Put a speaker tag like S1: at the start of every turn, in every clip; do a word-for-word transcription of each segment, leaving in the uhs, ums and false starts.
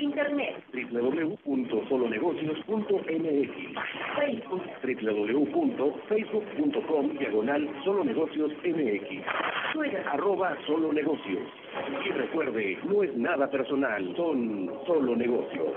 S1: internet.
S2: w w w punto solonegocios punto m x.
S1: Facebook.
S2: w w w punto facebook punto com diagonal solonegocios m x.
S1: Twitter.
S2: Arroba solonegocios. Y recuerde, no es nada personal, son solo negocios.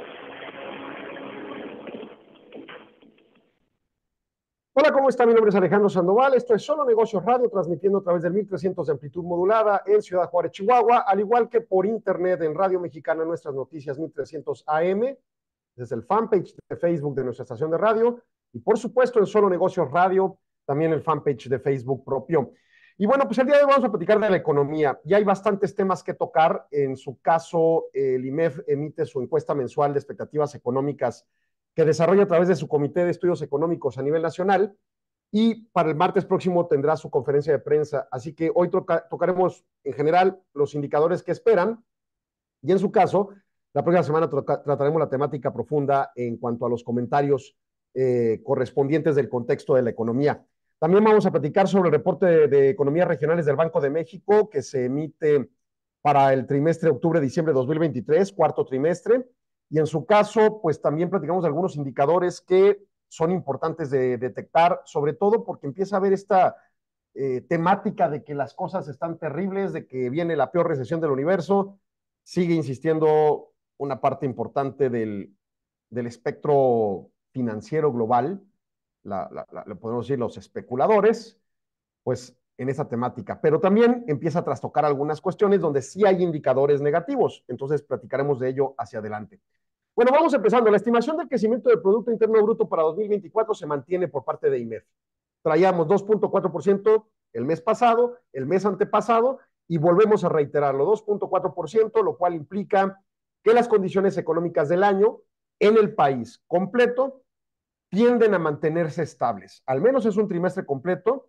S3: Hola, ¿cómo está? Mi nombre es Alejandro Sandoval. Esto es Solo Negocios Radio, transmitiendo a través del mil trescientos de amplitud modulada en Ciudad Juárez, Chihuahua, al igual que por internet en Radio Mexicana, Nuestras Noticias mil trescientos A M, desde el fanpage de Facebook de nuestra estación de radio, y por supuesto en Solo Negocios Radio, también el fanpage de Facebook propio. Y bueno, pues el día de hoy vamos a platicar de la economía. Ya hay bastantes temas que tocar. En su caso, el I M E F emite su encuesta mensual de expectativas económicas que desarrolla a través de su Comité de Estudios Económicos a nivel nacional, y para el martes próximo tendrá su conferencia de prensa. Así que hoy toca, tocaremos en general los indicadores que esperan, y en su caso, la próxima semana toca, trataremos la temática profunda en cuanto a los comentarios eh, correspondientes del contexto de la economía. También vamos a platicar sobre el reporte de, de economías regionales del Banco de México, que se emite para el trimestre octubre-diciembre de dos mil veintitrés, cuarto trimestre. Y en su caso, pues también platicamos de algunos indicadores que son importantes de detectar, sobre todo porque empieza a haber esta eh, temática de que las cosas están terribles, de que viene la peor recesión del universo. Sigue insistiendo una parte importante del, del espectro financiero global, la, la, la, le podemos decir los especuladores, pues en esa temática. Pero también empieza a trastocar algunas cuestiones donde sí hay indicadores negativos. Entonces platicaremos de ello hacia adelante. Bueno, vamos empezando. La estimación del crecimiento del Producto Interno Bruto para dos mil veinticuatro se mantiene por parte de I M E F. Traíamos dos punto cuatro por ciento el mes pasado, el mes antepasado, y volvemos a reiterarlo, dos punto cuatro por ciento, lo cual implica que las condiciones económicas del año en el país completo tienden a mantenerse estables. Al menos es un trimestre completo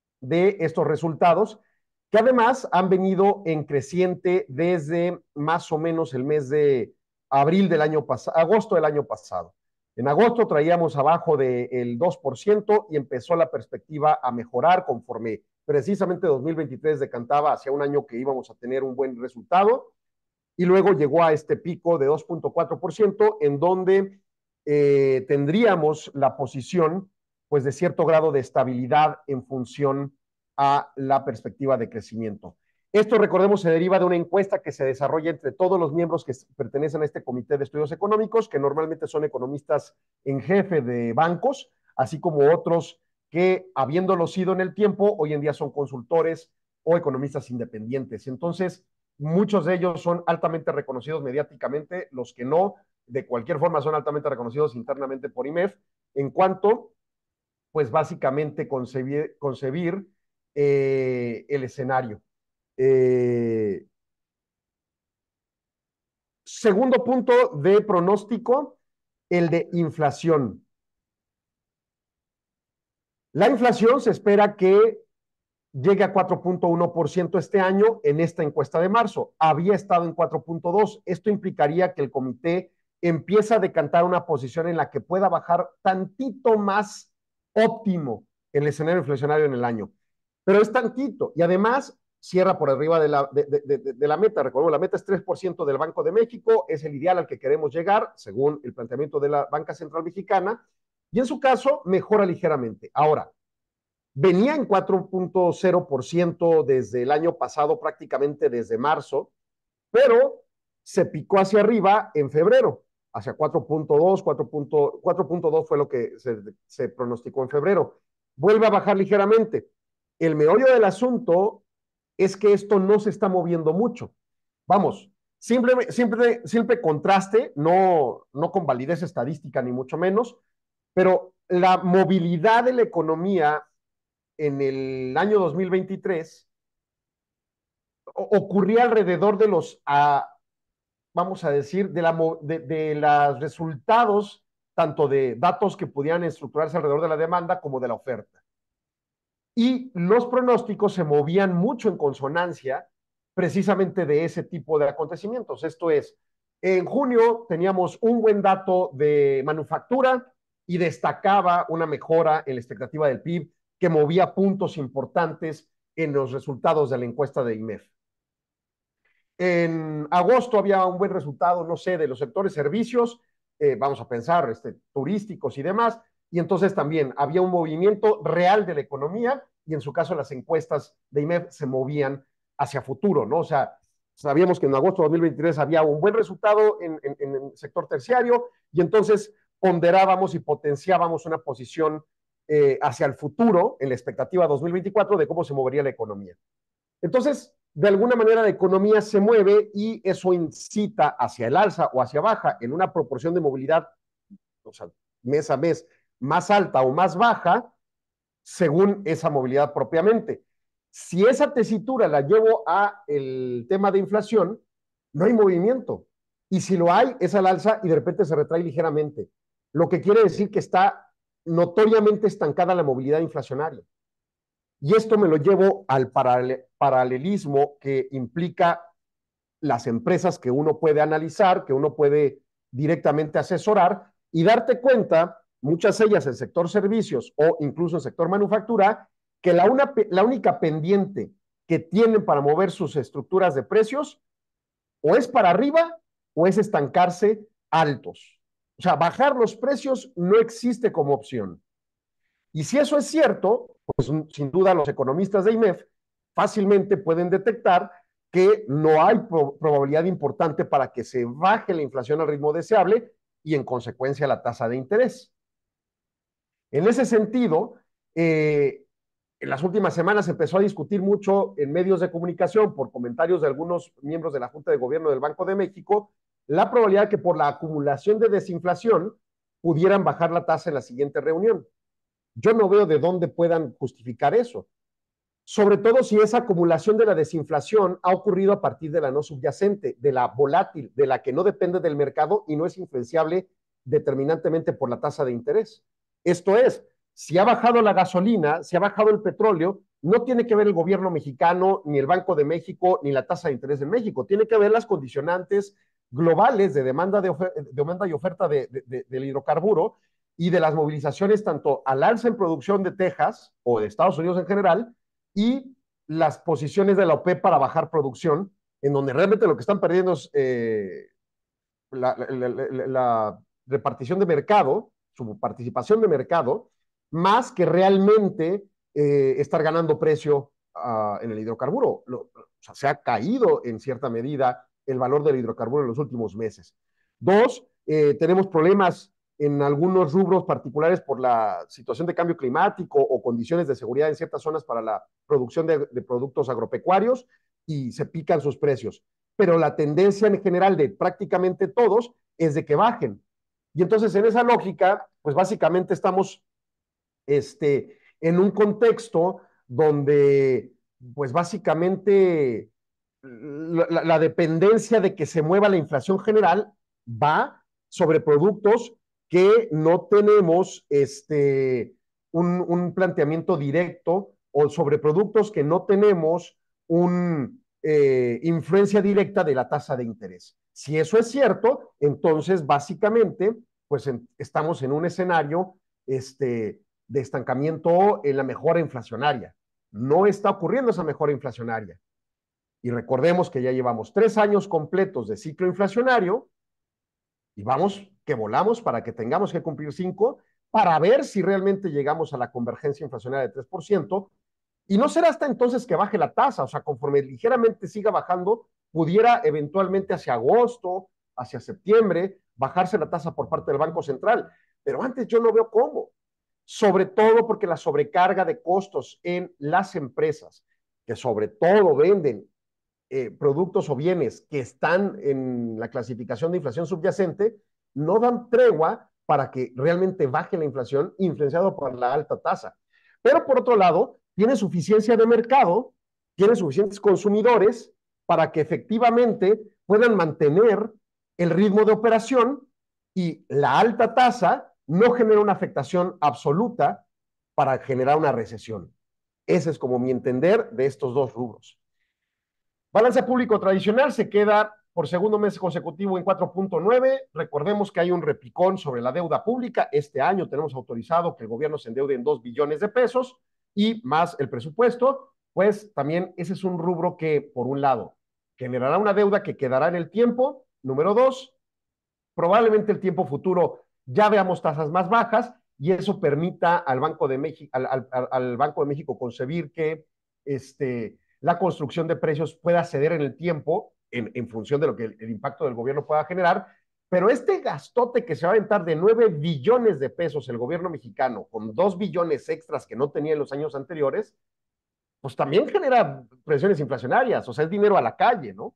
S3: de estos resultados, que además han venido en creciente desde más o menos el mes de abril del año pasado, agosto del año pasado. En agosto traíamos abajo del dos por ciento y empezó la perspectiva a mejorar conforme precisamente dos mil veintitrés decantaba hacia un año que íbamos a tener un buen resultado, y luego llegó a este pico de dos punto cuatro por ciento en donde eh, tendríamos la posición pues de cierto grado de estabilidad en función a la perspectiva de crecimiento. Esto, recordemos, se deriva de una encuesta que se desarrolla entre todos los miembros que pertenecen a este Comité de Estudios Económicos, que normalmente son economistas en jefe de bancos, así como otros que, habiéndolo sido en el tiempo, hoy en día son consultores o economistas independientes. Entonces, muchos de ellos son altamente reconocidos mediáticamente, los que no, de cualquier forma, son altamente reconocidos internamente por I M E F, en cuanto, pues básicamente, concebir, concebir eh, el escenario. Eh, segundo punto de pronóstico, el de inflación. La inflación se espera que llegue a cuatro punto uno por ciento este año en esta encuesta de marzo. Había estado en cuatro punto dos por ciento. Esto implicaría que el comité empieza a decantar una posición en la que pueda bajar tantito más óptimo el escenario inflacionario en el año. Pero es tantito, y además cierra por arriba de la, de, de, de, de la meta. Recordemos, la meta es tres por ciento del Banco de México, es el ideal al que queremos llegar, según el planteamiento de la Banca Central Mexicana, y en su caso mejora ligeramente. Ahora, venía en cuatro punto cero por ciento desde el año pasado, prácticamente desde marzo, pero se picó hacia arriba en febrero, hacia cuatro punto dos, cuatro punto dos fue lo que se, se pronosticó en febrero. Vuelve a bajar ligeramente. El meollo del asunto es que esto no se está moviendo mucho. Vamos, simple, simple, simple contraste, no, no con validez estadística ni mucho menos, pero la movilidad de la economía en el año dos mil veintitrés ocurría alrededor de los, uh, vamos a decir, de, la, de, de los resultados, tanto de datos que pudieran estructurarse alrededor de la demanda como de la oferta. Y los pronósticos se movían mucho en consonancia precisamente de ese tipo de acontecimientos. Esto es, en junio teníamos un buen dato de manufactura y destacaba una mejora en la expectativa del P I B que movía puntos importantes en los resultados de la encuesta de I M E F. En agosto había un buen resultado, no sé, de los sectores servicios, eh, vamos a pensar, este, turísticos y demás, y entonces también había un movimiento real de la economía, y en su caso las encuestas de I M E F se movían hacia futuro, ¿no? O sea, sabíamos que en agosto de dos mil veintitrés había un buen resultado en, en, en el sector terciario, y entonces ponderábamos y potenciábamos una posición eh, hacia el futuro, en la expectativa dos mil veinticuatro, de cómo se movería la economía. Entonces, de alguna manera la economía se mueve y eso incita hacia el alza o hacia baja en una proporción de movilidad, o sea, mes a mes, más alta o más baja, según esa movilidad propiamente. Si esa tesitura la llevo a el tema de inflación, no hay movimiento. Y si lo hay, es al alza y de repente se retrae ligeramente. Lo que quiere decir que está notoriamente estancada la movilidad inflacionaria. Y esto me lo llevo al paralel, paralelismo que implica las empresas que uno puede analizar, que uno puede directamente asesorar y darte cuenta, muchas de ellas en sector servicios o incluso en sector manufactura, que la, una, la única pendiente que tienen para mover sus estructuras de precios o es para arriba o es estancarse altos. O sea, bajar los precios no existe como opción. Y si eso es cierto, pues sin duda los economistas de I M E F fácilmente pueden detectar que no hay pro probabilidad importante para que se baje la inflación al ritmo deseable y en consecuencia la tasa de interés. En ese sentido, eh, en las últimas semanas se empezó a discutir mucho en medios de comunicación por comentarios de algunos miembros de la Junta de Gobierno del Banco de México la probabilidad que por la acumulación de desinflación pudieran bajar la tasa en la siguiente reunión. Yo no veo de dónde puedan justificar eso, sobre todo si esa acumulación de la desinflación ha ocurrido a partir de la no subyacente, de la volátil, de la que no depende del mercado y no es influenciable determinantemente por la tasa de interés. Esto es, si ha bajado la gasolina, si ha bajado el petróleo, no tiene que ver el gobierno mexicano, ni el Banco de México, ni la tasa de interés de México, tiene que ver las condicionantes globales de demanda, de de demanda y oferta de, de, de, del hidrocarburo y de las movilizaciones tanto al alza en producción de Texas o de Estados Unidos en general y las posiciones de la O P E P para bajar producción, en donde realmente lo que están perdiendo es eh, la, la, la, la repartición de mercado, su participación de mercado, más que realmente eh, estar ganando precio uh, en el hidrocarburo. Lo, o sea, se ha caído en cierta medida el valor del hidrocarburo en los últimos meses. Dos, eh, tenemos problemas en algunos rubros particulares por la situación de cambio climático o condiciones de seguridad en ciertas zonas para la producción de, de productos agropecuarios y se pican sus precios. Pero la tendencia en general de prácticamente todos es de que bajen. Y entonces en esa lógica, pues básicamente estamos este, en un contexto donde, pues básicamente la, la dependencia de que se mueva la inflación general va sobre productos que no tenemos este, un, un planteamiento directo o sobre productos que no tenemos una eh, influencia directa de la tasa de interés. Si eso es cierto, entonces básicamente pues en, estamos en un escenario este, de estancamiento en la mejora inflacionaria. No está ocurriendo esa mejora inflacionaria. Y recordemos que ya llevamos tres años completos de ciclo inflacionario y vamos que volamos para que tengamos que cumplir cinco para ver si realmente llegamos a la convergencia inflacionaria de tres por ciento. Y no será hasta entonces que baje la tasa, o sea, conforme ligeramente siga bajando, pudiera eventualmente hacia agosto, hacia septiembre, bajarse la tasa por parte del Banco Central. Pero antes yo no veo cómo. Sobre todo porque la sobrecarga de costos en las empresas, que sobre todo venden eh, productos o bienes que están en la clasificación de inflación subyacente, no dan tregua para que realmente baje la inflación influenciado por la alta tasa. Pero por otro lado, tiene suficiencia de mercado, tiene suficientes consumidores para que efectivamente puedan mantener el ritmo de operación y la alta tasa no genera una afectación absoluta para generar una recesión. Ese es como mi entender de estos dos rubros. Balance público tradicional se queda por segundo mes consecutivo en cuatro punto nueve. Recordemos que hay un replicón sobre la deuda pública. Este año tenemos autorizado que el gobierno se endeude en dos billones de pesos y más el presupuesto. Pues también ese es un rubro que, por un lado, generará una deuda que quedará en el tiempo. Número dos, probablemente el tiempo futuro ya veamos tasas más bajas y eso permita al Banco de México, al, al, al Banco de México concebir que este, la construcción de precios pueda ceder en el tiempo en, en función de lo que el, el impacto del gobierno pueda generar. Pero este gastote que se va a aventar de nueve billones de pesos el gobierno mexicano, con dos billones extras que no tenía en los años anteriores, pues también genera presiones inflacionarias, o sea, es dinero a la calle, ¿no?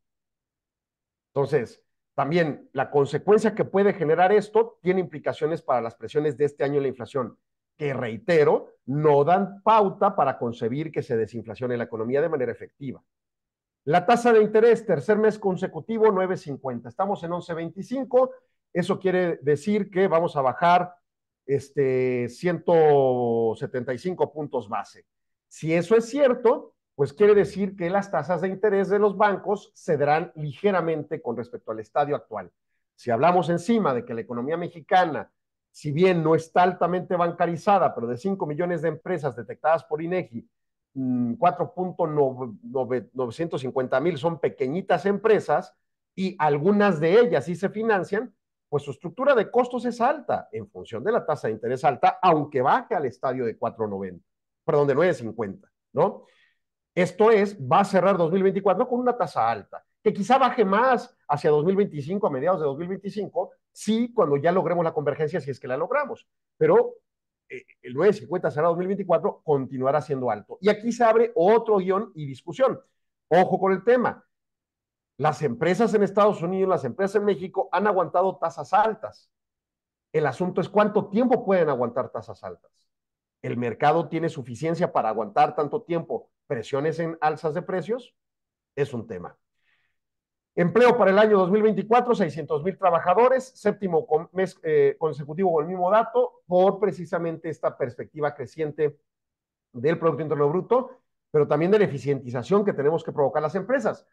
S3: Entonces, también la consecuencia que puede generar esto tiene implicaciones para las presiones de este año en la inflación, que reitero, no dan pauta para concebir que se desinflacione la economía de manera efectiva. La tasa de interés, tercer mes consecutivo, nueve cincuenta. Estamos en once veinticinco. Eso quiere decir que vamos a bajar este, ciento setenta y cinco puntos base. Si eso es cierto, pues quiere decir que las tasas de interés de los bancos cederán ligeramente con respecto al estadio actual. Si hablamos encima de que la economía mexicana, si bien no está altamente bancarizada, pero de cinco millones de empresas detectadas por INEGI, cuatro millones novecientos cincuenta mil son pequeñitas empresas y algunas de ellas sí se financian, pues su estructura de costos es alta en función de la tasa de interés alta, aunque baje al estadio de cuatro noventa, perdón, de nueve cincuenta, ¿no? Esto es, va a cerrar dos mil veinticuatro con una tasa alta, que quizá baje más hacia dos mil veinticinco, a mediados de dos mil veinticinco, sí, cuando ya logremos la convergencia, si es que la logramos, pero el nueve cincuenta será dos mil veinticuatro, continuará siendo alto. Y aquí se abre otro guión y discusión. Ojo con el tema. Las empresas en Estados Unidos, las empresas en México han aguantado tasas altas. El asunto es cuánto tiempo pueden aguantar tasas altas. ¿El mercado tiene suficiencia para aguantar tanto tiempo presiones en alzas de precios? Es un tema. Empleo para el año dos mil veinticuatro, seiscientos mil trabajadores, séptimo mes eh, consecutivo con el mismo dato, por precisamente esta perspectiva creciente del Producto Interno Bruto, pero también de la eficientización que tenemos que provocar las empresas.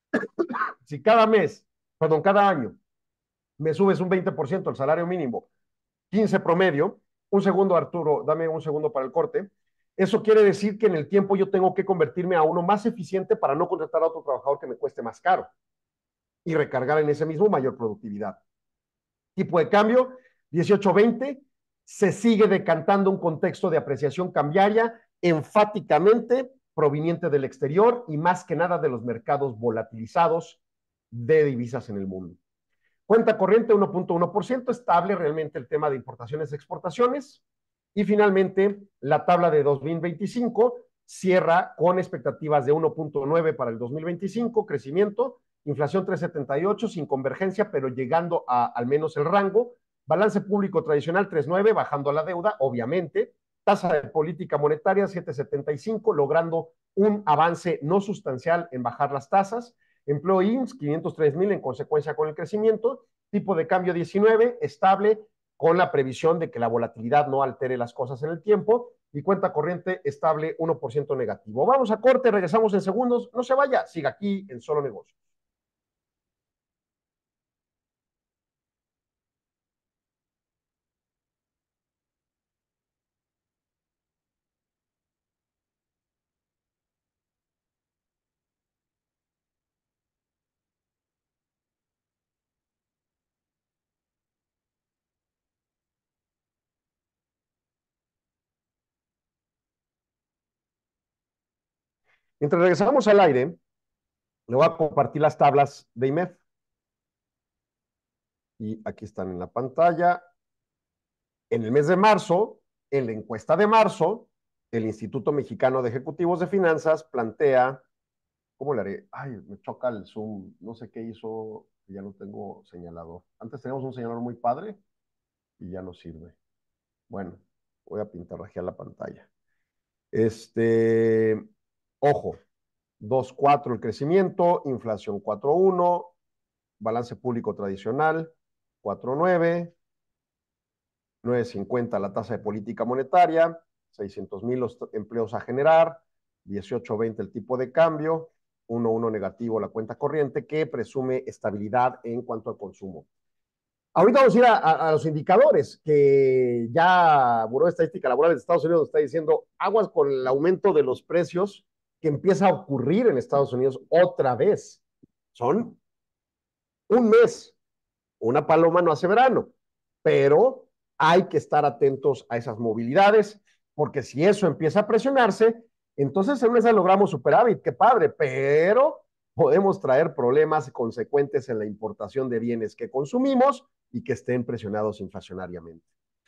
S3: Si cada mes, perdón, cada año, me subes un veinte por ciento el salario mínimo, quince promedio, un segundo, Arturo, dame un segundo para el corte, eso quiere decir que en el tiempo yo tengo que convertirme a uno más eficiente para no contratar a otro trabajador que me cueste más caro y recargar en ese mismo mayor productividad. Tipo de cambio, dieciocho veinte, se sigue decantando un contexto de apreciación cambiaria enfáticamente proveniente del exterior y más que nada de los mercados volatilizados de divisas en el mundo. Cuenta corriente uno punto uno por ciento, estable realmente el tema de importaciones y exportaciones. Y finalmente, la tabla de dos mil veinticinco cierra con expectativas de uno punto nueve para el dos mil veinticinco, crecimiento, inflación tres punto setenta y ocho sin convergencia, pero llegando a al menos el rango, balance público tradicional tres punto nueve, bajando la deuda, obviamente, tasa de política monetaria siete punto setenta y cinco, logrando un avance no sustancial en bajar las tasas, empleo I M S S quinientos tres mil en consecuencia con el crecimiento, tipo de cambio diecinueve, estable, con la previsión de que la volatilidad no altere las cosas en el tiempo, y cuenta corriente estable uno por ciento negativo. Vamos a corte, regresamos en segundos, no se vaya, siga aquí en Solo Negocios. Mientras regresamos al aire, le voy a compartir las tablas de I M E F. Y aquí están en la pantalla. En el mes de marzo, en la encuesta de marzo, el Instituto Mexicano de Ejecutivos de Finanzas plantea, ¿cómo le haré? Ay, me choca el Zoom, no sé qué hizo, ya no tengo señalador. Antes teníamos un señalador muy padre y ya no sirve. Bueno, voy a pintarrajear la pantalla. Este, ojo, dos punto cuatro el crecimiento, inflación cuatro punto uno, balance público tradicional cuatro punto nueve, nueve punto cincuenta la tasa de política monetaria, seiscientos mil los empleos a generar, dieciocho punto veinte el tipo de cambio, uno punto uno negativo la cuenta corriente, que presume estabilidad en cuanto al consumo. Ahorita vamos a ir a, a, a los indicadores que ya Buró de Estadística Laboral de Estados Unidos está diciendo, aguas con el aumento de los precios que empieza a ocurrir en Estados Unidos otra vez. Son un mes. Una paloma no hace verano, pero hay que estar atentos a esas movilidades, porque si eso empieza a presionarse, entonces en una vez logramos superávit, qué padre, pero podemos traer problemas consecuentes en la importación de bienes que consumimos y que estén presionados inflacionariamente.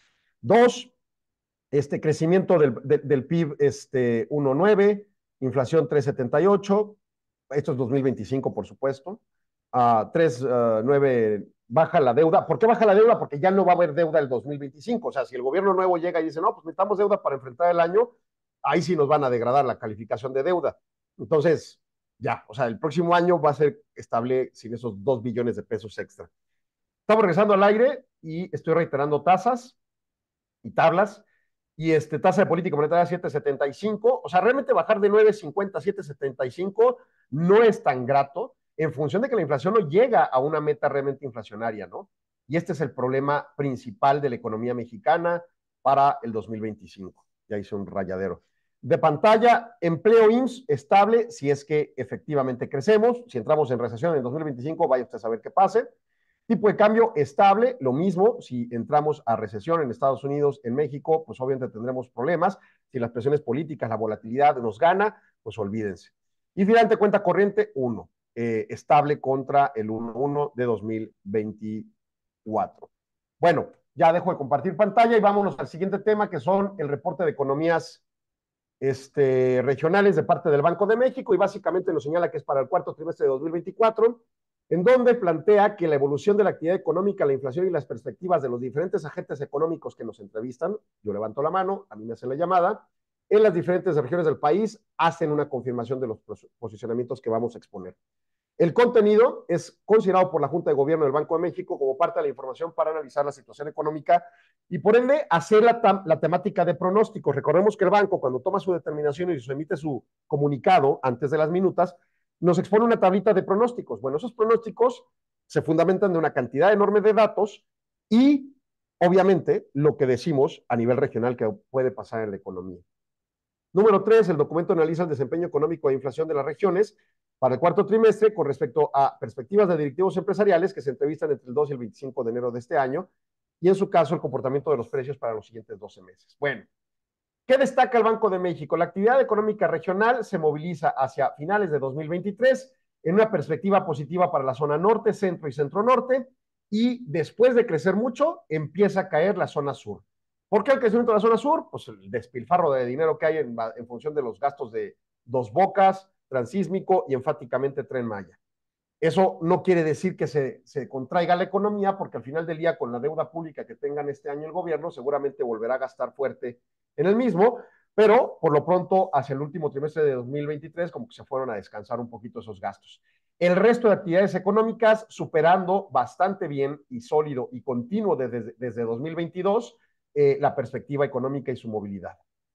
S3: Dos, este crecimiento del, de, del P I B este, uno punto nueve, inflación tres punto setenta y ocho, esto es dos mil veinticinco, por supuesto, uh, tres punto nueve, baja la deuda. ¿Por qué baja la deuda? Porque ya no va a haber deuda el dos mil veinticinco. O sea, si el gobierno nuevo llega y dice, no, pues necesitamos deuda para enfrentar el año, ahí sí nos van a degradar la calificación de deuda. Entonces, ya, o sea, el próximo año va a ser estable sin esos dos billones de pesos extra. Estamos regresando al aire y estoy reiterando tasas y tablas. Y este, tasa de política monetaria siete punto setenta y cinco, o sea, realmente bajar de nueve punto cincuenta a siete punto setenta y cinco no es tan grato en función de que la inflación no llega a una meta realmente inflacionaria, ¿no? Y este es el problema principal de la economía mexicana para el dos mil veinticinco. Ya hice un rayadero. De pantalla, empleo I M S S estable si es que efectivamente crecemos. Si entramos en recesión en dos mil veinticinco, vaya usted a saber qué pase. Tipo de cambio estable, lo mismo, si entramos a recesión en Estados Unidos, en México, pues obviamente tendremos problemas. Si las presiones políticas, la volatilidad nos gana, pues olvídense. Y finalmente cuenta corriente, uno, eh, estable contra el uno punto uno de dos mil veinticuatro. Bueno, ya dejo de compartir pantalla y vámonos al siguiente tema, que son el reporte de economías este, regionales de parte del Banco de México, y básicamente nos señala que es para el cuarto trimestre de dos mil veinticuatro, en donde plantea que la evolución de la actividad económica, la inflación y las perspectivas de los diferentes agentes económicos que nos entrevistan, yo levanto la mano, a mí me hacen la llamada, en las diferentes regiones del país, hacen una confirmación de los posicionamientos que vamos a exponer. El contenido es considerado por la Junta de Gobierno del Banco de México como parte de la información para analizar la situación económica y por ende hacer la, la temática de pronósticos. Recordemos que el banco, cuando toma su determinación y se emite su comunicado antes de las minutas, nos expone una tablita de pronósticos. Bueno, esos pronósticos se fundamentan de una cantidad enorme de datos y, obviamente, lo que decimos a nivel regional que puede pasar en la economía. Número tres, el documento analiza el desempeño económico e inflación de las regiones para el cuarto trimestre con respecto a perspectivas de directivos empresariales que se entrevistan entre el dos y el veinticinco de enero de este año, y en su caso el comportamiento de los precios para los siguientes doce meses. Bueno, ¿qué destaca el Banco de México? La actividad económica regional se moviliza hacia finales de dos mil veintitrés en una perspectiva positiva para la zona norte, centro y centro norte, y después de crecer mucho, empieza a caer la zona sur. ¿Por qué el crecimiento de la zona sur? Pues el despilfarro de dinero que hay en, en función de los gastos de Dos Bocas, Transísmico y enfáticamente Tren Maya. Eso no quiere decir que se, se contraiga la economía, porque al final del día, con la deuda pública que tengan este año el gobierno, seguramente volverá a gastar fuerte en el mismo, pero por lo pronto, hacia el último trimestre de dos mil veintitrés, como que se fueron a descansar un poquito esos gastos. El resto de actividades económicas superando bastante bien y sólido y continuo desde, desde dos mil veintidós eh, la perspectiva económica y su movilidad.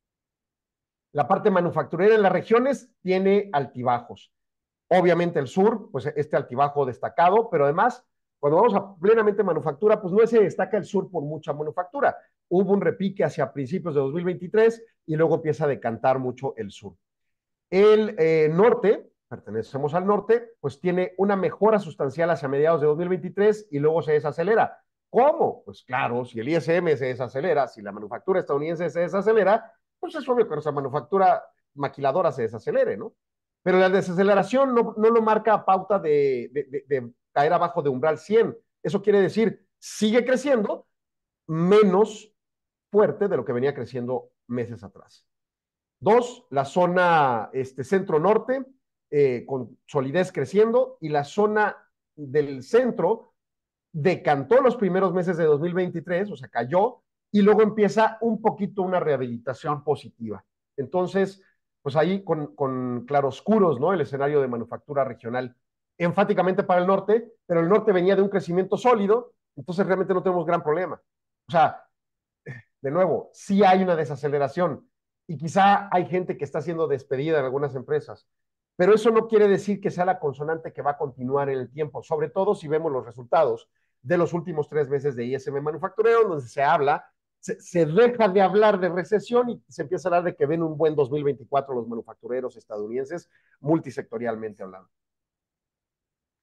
S3: La parte manufacturera en las regiones tiene altibajos. Obviamente el sur, pues este altibajo destacado, pero además, cuando vamos a plenamente manufactura, pues no se destaca el sur por mucha manufactura. Hubo un repique hacia principios de dos mil veintitrés y luego empieza a decantar mucho el sur. El eh, norte, pertenecemos al norte, pues tiene una mejora sustancial hacia mediados de dos mil veintitrés y luego se desacelera. ¿Cómo? Pues claro, si el I S M se desacelera, si la manufactura estadounidense se desacelera, pues es obvio que nuestra manufactura maquiladora se desacelere, ¿no? Pero la desaceleración no, no lo marca a pauta de, de, de, de caer abajo de umbral cien. Eso quiere decir, sigue creciendo menos fuerte de lo que venía creciendo meses atrás. Dos, la zona este, centro-norte, eh, con solidez creciendo, y la zona del centro decantó los primeros meses de dos mil veintitrés, o sea, cayó, y luego empieza un poquito una rehabilitación positiva. Entonces, pues ahí con, con claroscuros, ¿no? El escenario de manufactura regional, enfáticamente para el norte, pero el norte venía de un crecimiento sólido, entonces realmente no tenemos gran problema. O sea, de nuevo, sí hay una desaceleración y quizá hay gente que está siendo despedida en algunas empresas, pero eso no quiere decir que sea la consonante que va a continuar en el tiempo, sobre todo si vemos los resultados de los últimos tres meses de I S M manufacturero, donde se habla, se, se deja de hablar de recesión y se empieza a hablar de que ven un buen dos mil veinticuatro los manufactureros estadounidenses, multisectorialmente hablando.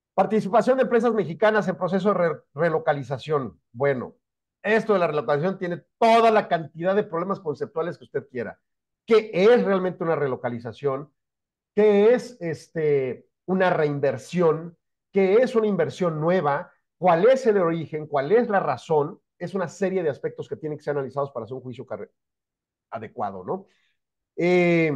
S3: Participación de empresas mexicanas en proceso de re relocalización. Bueno, esto de la relocalización tiene toda la cantidad de problemas conceptuales que usted quiera. ¿Qué es realmente una relocalización? ¿Qué es este, una reinversión? ¿Qué es una inversión nueva? ¿Cuál es el origen? ¿Cuál es la razón? Es una serie de aspectos que tienen que ser analizados para hacer un juicio adecuado, ¿no? Eh,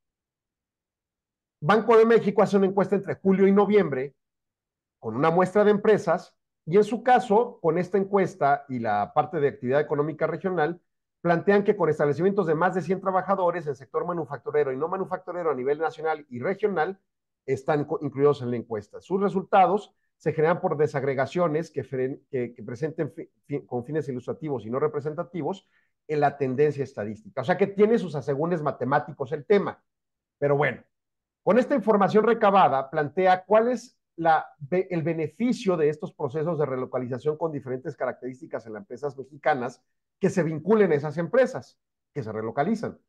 S3: Banco de México hace una encuesta entre julio y noviembre con una muestra de empresas y en su caso, con esta encuesta y la parte de actividad económica regional, plantean que con establecimientos de más de cien trabajadores en sector manufacturero y no manufacturero a nivel nacional y regional están incluidos en la encuesta. Sus resultados se generan por desagregaciones que, que, que presenten fi, con fines ilustrativos y no representativos en la tendencia estadística. O sea que tiene sus asegúnes matemáticos el tema. Pero bueno, con esta información recabada, plantea cuál es la, el beneficio de estos procesos de relocalización con diferentes características en las empresas mexicanas que se vinculen a esas empresas, que se relocalizan.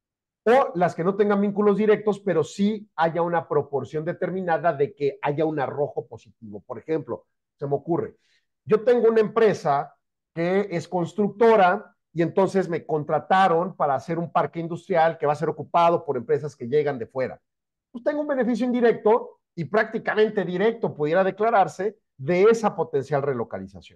S3: O las que no tengan vínculos directos, pero sí haya una proporción determinada de que haya un arrojo positivo. Por ejemplo, se me ocurre, yo tengo una empresa que es constructora y entonces me contrataron para hacer un parque industrial que va a ser ocupado por empresas que llegan de fuera. Pues tengo un beneficio indirecto y prácticamente directo pudiera declararse de esa potencial relocalización.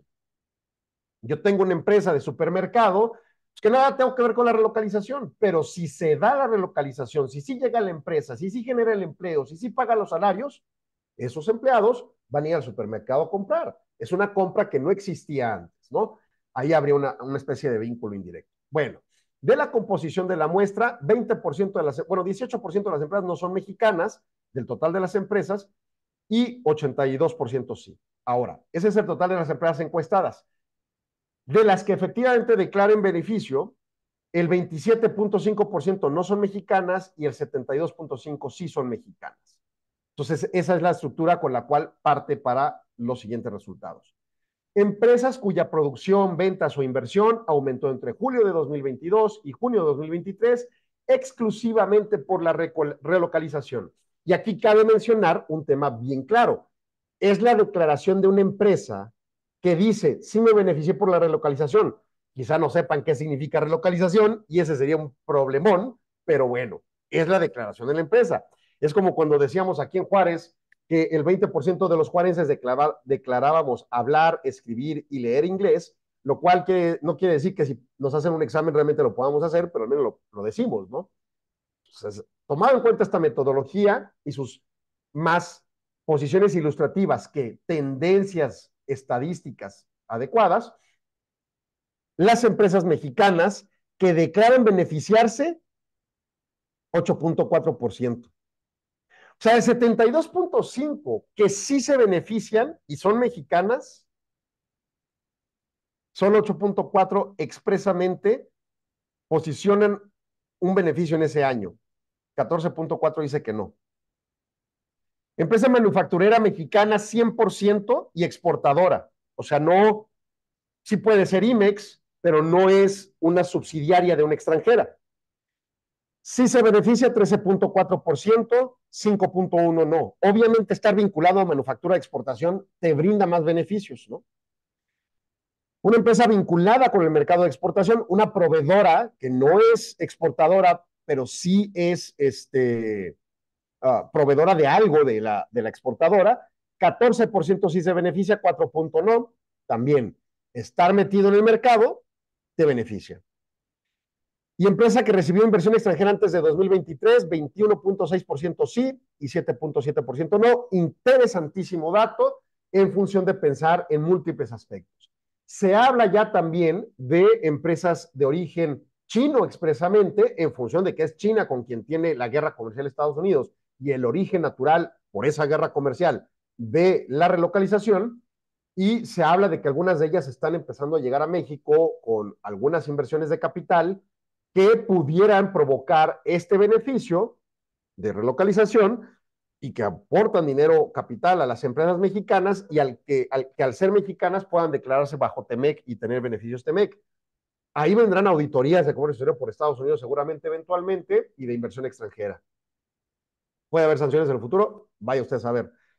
S3: Yo tengo una empresa de supermercado, pues que nada tengo que ver con la relocalización, pero si se da la relocalización, si sí llega la empresa, si sí genera el empleo, si sí paga los salarios, esos empleados van a ir al supermercado a comprar. Es una compra que no existía antes, ¿no? Ahí habría una, una especie de vínculo indirecto. Bueno, de la composición de la muestra, veinte por ciento de las, bueno, dieciocho por ciento de las empresas no son mexicanas, del total de las empresas, y ochenta y dos por ciento sí. Ahora, ese es el total de las empresas encuestadas. De las que efectivamente declaren beneficio, el veintisiete punto cinco por ciento no son mexicanas y el setenta y dos punto cinco por ciento sí son mexicanas. Entonces, esa es la estructura con la cual parte para los siguientes resultados. Empresas cuya producción, ventas o inversión aumentó entre julio de dos mil veintidós y junio de dos mil veintitrés exclusivamente por la relocalización. Y aquí cabe mencionar un tema bien claro. Es la declaración de una empresa que dice, sí me beneficié por la relocalización. Quizá no sepan qué significa relocalización y ese sería un problemón, pero bueno, es la declaración de la empresa. Es como cuando decíamos aquí en Juárez que el veinte por ciento de los juarenses declara, declarábamos hablar, escribir y leer inglés, lo cual que, no quiere decir que si nos hacen un examen realmente lo podamos hacer, pero al menos lo, lo decimos, ¿no? Entonces, tomado en cuenta esta metodología y sus más posiciones ilustrativas que tendencias estadísticas adecuadas, las empresas mexicanas que declaran beneficiarse, ocho punto cuatro por ciento. O sea, el setenta y dos punto cinco que sí se benefician y son mexicanas, solo ocho punto cuatro expresamente posicionan un beneficio en ese año. catorce punto cuatro dice que no. Empresa manufacturera mexicana cien por ciento y exportadora. O sea, no, sí puede ser IMEX, pero no es una subsidiaria de una extranjera. Sí se beneficia trece punto cuatro por ciento, cinco punto uno por ciento no. Obviamente estar vinculado a manufactura de exportación te brinda más beneficios, ¿no? Una empresa vinculada con el mercado de exportación, una proveedora que no es exportadora, pero sí es este, uh, proveedora de algo de la, de la exportadora, catorce por ciento sí se beneficia, cuatro punto uno por ciento no. También estar metido en el mercado te beneficia. Y empresa que recibió inversión extranjera antes de dos mil veintitrés, veintiuno punto seis por ciento sí y siete punto siete por ciento no. Interesantísimo dato en función de pensar en múltiples aspectos. Se habla ya también de empresas de origen chino expresamente en función de que es China con quien tiene la guerra comercial de Estados Unidos y el origen natural por esa guerra comercial de la relocalización. Y se habla de que algunas de ellas están empezando a llegar a México con algunas inversiones de capital que pudieran provocar este beneficio de relocalización y que aportan dinero capital a las empresas mexicanas y al que, al que al ser mexicanas puedan declararse bajo TEMEC y tener beneficios TEMEC. Ahí vendrán auditorías de comercio exterior por Estados Unidos seguramente eventualmente y de inversión extranjera. ¿Puede haber sanciones en el futuro? Vaya usted a saber.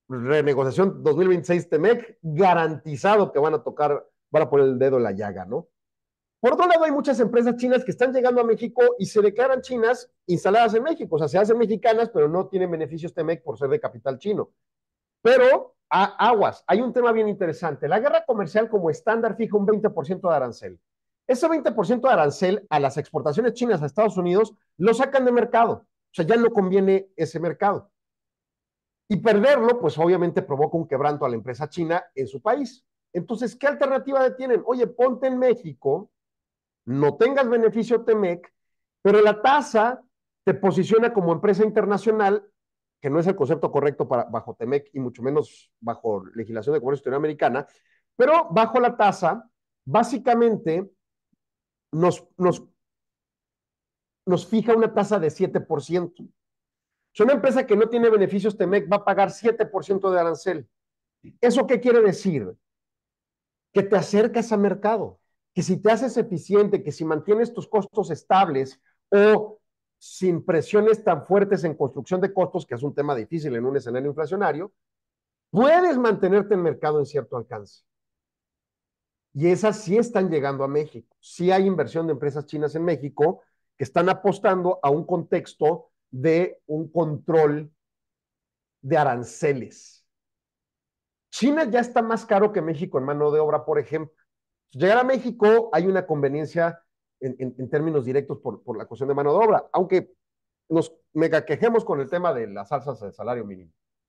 S3: renegociación dos mil veintiséis Temec, garantizado que van a tocar, van a poner el dedo en la llaga, ¿no? Por otro lado, hay muchas empresas chinas que están llegando a México y se declaran chinas instaladas en México, o sea, se hacen mexicanas, pero no tienen beneficios Temec por ser de capital chino. Pero, a, aguas, hay un tema bien interesante. La guerra comercial como estándar fija un veinte por ciento de arancel. Ese veinte por ciento de arancel a las exportaciones chinas a Estados Unidos lo sacan de mercado. O sea, ya no conviene ese mercado. Y perderlo, pues obviamente provoca un quebranto a la empresa china en su país. Entonces, ¿qué alternativa tienen? Oye, ponte en México, no tengas beneficio Temec, pero la tasa te posiciona como empresa internacional, que no es el concepto correcto para, bajo Temec y mucho menos bajo legislación de comercio exterior americana, pero bajo la tasa, básicamente nos, nos, nos fija una tasa de siete por ciento. Si una empresa que no tiene beneficios Temec va a pagar siete por ciento de arancel. ¿Eso qué quiere decir? Que te acercas a mercado, que si te haces eficiente, que si mantienes tus costos estables o sin presiones tan fuertes en construcción de costos, que es un tema difícil en un escenario inflacionario, puedes mantenerte en mercado en cierto alcance. Y esas sí están llegando a México. Sí hay inversión de empresas chinas en México que están apostando a un contexto de un control de aranceles. China ya está más caro que México en mano de obra, por ejemplo. Llegar a México hay una conveniencia en, en, en términos directos por, por, la cuestión de mano de obra, aunque nos mega quejemos con el tema de las alzas del salario mínimo.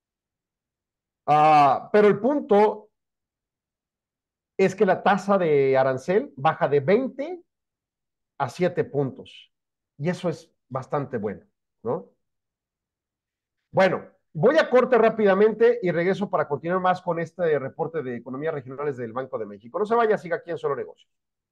S3: Uh, pero el punto es que la tasa de arancel baja de veinte a siete puntos. Y eso es bastante bueno, ¿no? Bueno, voy a corte rápidamente y regreso para continuar más con este reporte de economías regionales del Banco de México. No se vaya, siga aquí en Solo Negocios.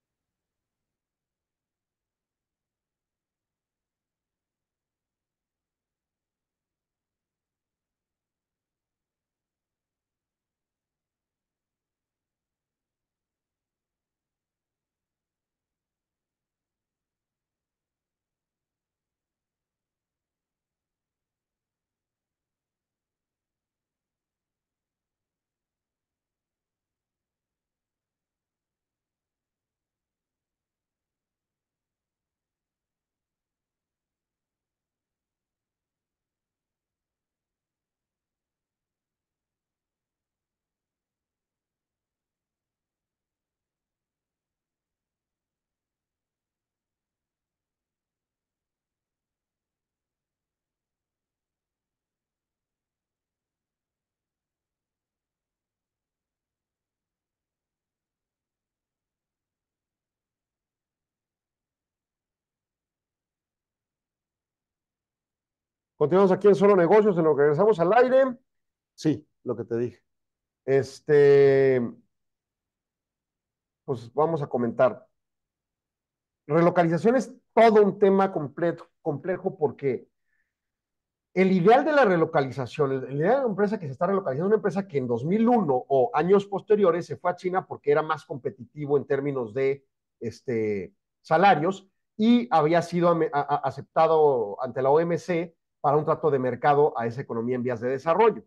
S3: Continuamos aquí en Solo Negocios, en lo que regresamos al aire. Sí, lo que te dije. Este, pues vamos a comentar. Relocalización es todo un tema completo, complejo porque el ideal de la relocalización, el, el ideal de la empresa que se está relocalizando, es una empresa que en dos mil uno o años posteriores se fue a China porque era más competitivo en términos de este, salarios y había sido a, a, aceptado ante la O M C para un trato de mercado a esa economía en vías de desarrollo.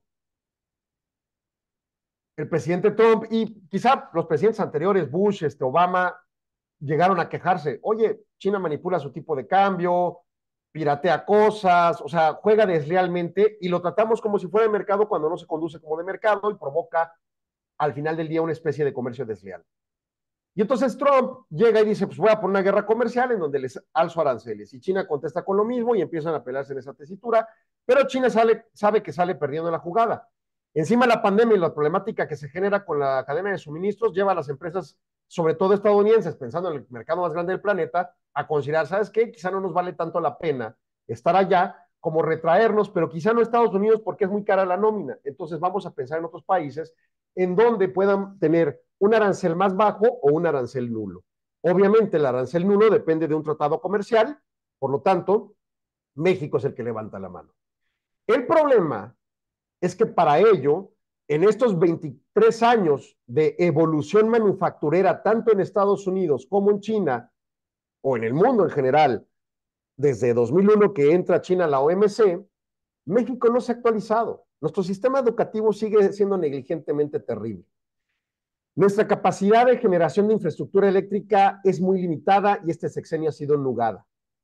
S3: El presidente Trump y quizá los presidentes anteriores, Bush, este, Obama, llegaron a quejarse. Oye, China manipula su tipo de cambio, piratea cosas, o sea, juega deslealmente y lo tratamos como si fuera de mercado cuando no se conduce como de mercado y provoca al final del día una especie de comercio desleal. Y entonces Trump llega y dice, pues voy a poner una guerra comercial en donde les alzo aranceles. Y China contesta con lo mismo y empiezan a pelearse en esa tesitura, pero China sale, sabe que sale perdiendo la jugada. Encima la pandemia y la problemática que se genera con la cadena de suministros lleva a las empresas, sobre todo estadounidenses, pensando en el mercado más grande del planeta, a considerar, ¿sabes qué? Quizá no nos vale tanto la pena estar allá como retraernos, pero quizá no Estados Unidos porque es muy cara la nómina. Entonces vamos a pensar en otros países en donde puedan tener un arancel más bajo o un arancel nulo. Obviamente el arancel nulo depende de un tratado comercial, por lo tanto, México es el que levanta la mano. El problema es que para ello, en estos veintitrés años de evolución manufacturera, tanto en Estados Unidos como en China, o en el mundo en general, desde dos mil uno que entra China a la O M C, México no se ha actualizado. Nuestro sistema educativo sigue siendo negligentemente terrible. Nuestra capacidad de generación de infraestructura eléctrica es muy limitada y este sexenio ha sido nugada.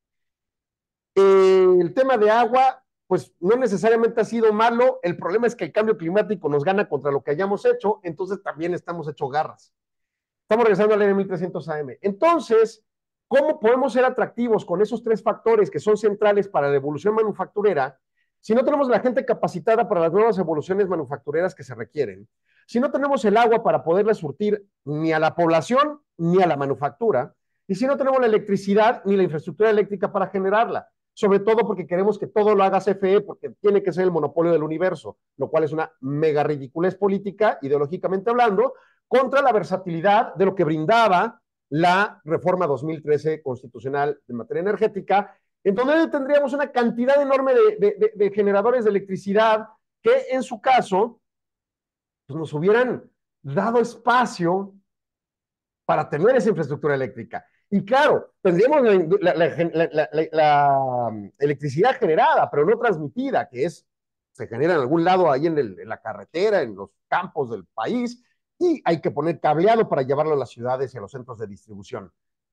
S3: Eh, el tema de agua, pues no necesariamente ha sido malo. El problema es que el cambio climático nos gana contra lo que hayamos hecho, entonces también estamos hecho garras. Estamos regresando al N mil trescientos A M. Entonces, ¿cómo podemos ser atractivos con esos tres factores que son centrales para la evolución manufacturera si no tenemos la gente capacitada para las nuevas evoluciones manufactureras que se requieren? Si no tenemos el agua para poderle surtir ni a la población ni a la manufactura, y si no tenemos la electricidad ni la infraestructura eléctrica para generarla, sobre todo porque queremos que todo lo haga C F E, porque tiene que ser el monopolio del universo, lo cual es una mega ridiculez política, ideológicamente hablando, contra la versatilidad de lo que brindaba la reforma dos mil trece constitucional de materia energética, en donde tendríamos una cantidad enorme de, de, de, de generadores de electricidad que en su caso pues nos hubieran dado espacio para tener esa infraestructura eléctrica. Y claro, tendríamos la, la, la, la, la electricidad generada, pero no transmitida, que es, se genera en algún lado ahí en, el, en la carretera, en los campos del país, y hay que poner cableado para llevarlo a las ciudades y a los centros de distribución.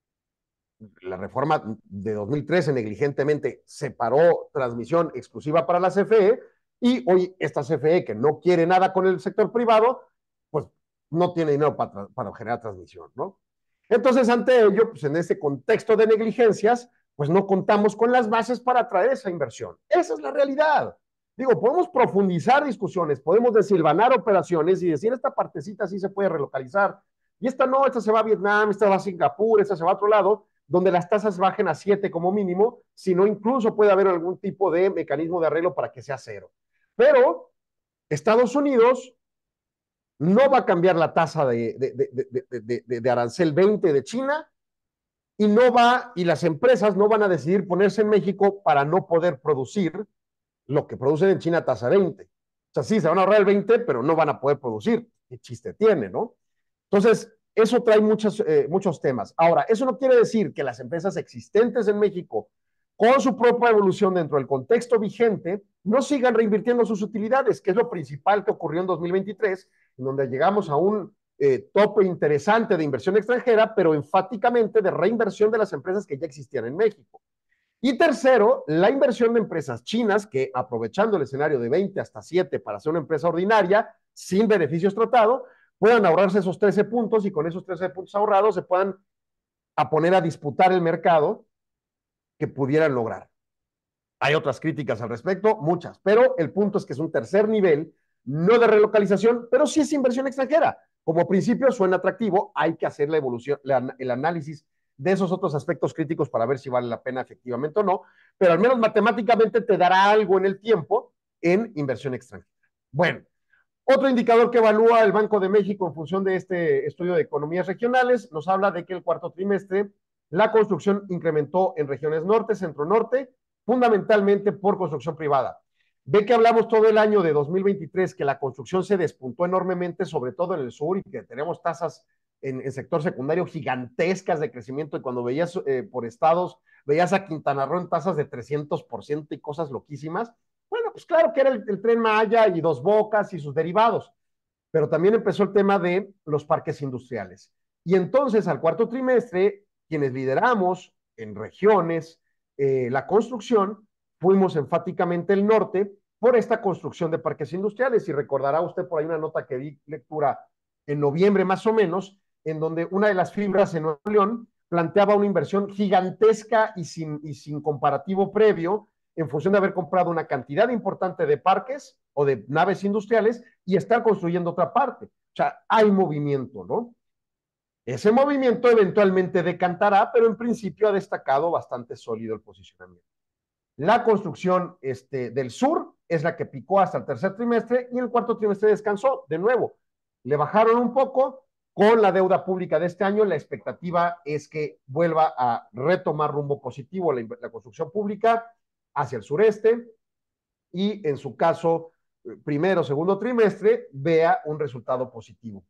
S3: La reforma de dos mil trece negligentemente separó transmisión exclusiva para la C F E, y hoy esta C F E, que no quiere nada con el sector privado, pues no tiene dinero para, para generar transmisión, ¿no? Entonces, ante ello, pues en este contexto de negligencias, pues no contamos con las bases para atraer esa inversión. Esa es la realidad. Digo, podemos profundizar discusiones, podemos desilvanar operaciones y decir, esta partecita sí se puede relocalizar, y esta no, esta se va a Vietnam, esta va a Singapur, esta se va a otro lado, donde las tasas bajen a siete como mínimo, sino incluso puede haber algún tipo de mecanismo de arreglo para que sea cero. Pero Estados Unidos no va a cambiar la tasa de, de, de, de, de, de arancel veinte de China, y no va, y las empresas no van a decidir ponerse en México para no poder producir lo que producen en China a tasa veinte. O sea, sí, se van a ahorrar el veinte, pero no van a poder producir. ¿Qué chiste tiene, no? Entonces, eso trae muchos, eh, muchos temas. Ahora, eso no quiere decir que las empresas existentes en México, con su propia evolución dentro del contexto vigente, no sigan reinvirtiendo sus utilidades, que es lo principal que ocurrió en dos mil veintitrés, en donde llegamos a un eh, tope interesante de inversión extranjera, pero enfáticamente de reinversión de las empresas que ya existían en México. Y tercero, la inversión de empresas chinas que, aprovechando el escenario de veinte hasta siete para ser una empresa ordinaria, sin beneficios tratados, puedan ahorrarse esos trece puntos, y con esos trece puntos ahorrados se puedan a poner a disputar el mercado que pudieran lograr. Hay otras críticas al respecto, muchas, pero el punto es que es un tercer nivel, no de relocalización, pero sí es inversión extranjera. Como principio suena atractivo, hay que hacer la evolución, la, el análisis de esos otros aspectos críticos para ver si vale la pena efectivamente o no, pero al menos matemáticamente te dará algo en el tiempo en inversión extranjera. Bueno, otro indicador que evalúa el Banco de México en función de este estudio de economías regionales nos habla de que el cuarto trimestre la construcción incrementó en regiones norte, centro-norte, fundamentalmente por construcción privada. Ve que hablamos todo el año de dos mil veintitrés que la construcción se despuntó enormemente, sobre todo en el sur, y que tenemos tasas en el sector secundario gigantescas de crecimiento, y cuando veías eh, por estados, veías a Quintana Roo en tasas de trescientos por ciento y cosas loquísimas. Bueno, pues claro que era el, el Tren Maya y Dos Bocas y sus derivados, pero también empezó el tema de los parques industriales. Y entonces, al cuarto trimestre, quienes lideramos en regiones eh, la construcción, fuimos enfáticamente el norte por esta construcción de parques industriales. Y recordará usted por ahí una nota que di lectura en noviembre más o menos, en donde una de las fibras en Nuevo León planteaba una inversión gigantesca y sin, y sin comparativo previo, en función de haber comprado una cantidad importante de parques o de naves industriales y estar construyendo otra parte. O sea, hay movimiento, ¿no? Ese movimiento eventualmente decantará, pero en principio ha destacado bastante sólido el posicionamiento. La construcción este, del sur es la que picó hasta el tercer trimestre, y el cuarto trimestre descansó de nuevo. Le bajaron un poco con la deuda pública de este año. La expectativa es que vuelva a retomar rumbo positivo la, la construcción pública hacia el sureste, y en su caso, primero o segundo trimestre, vea un resultado positivo.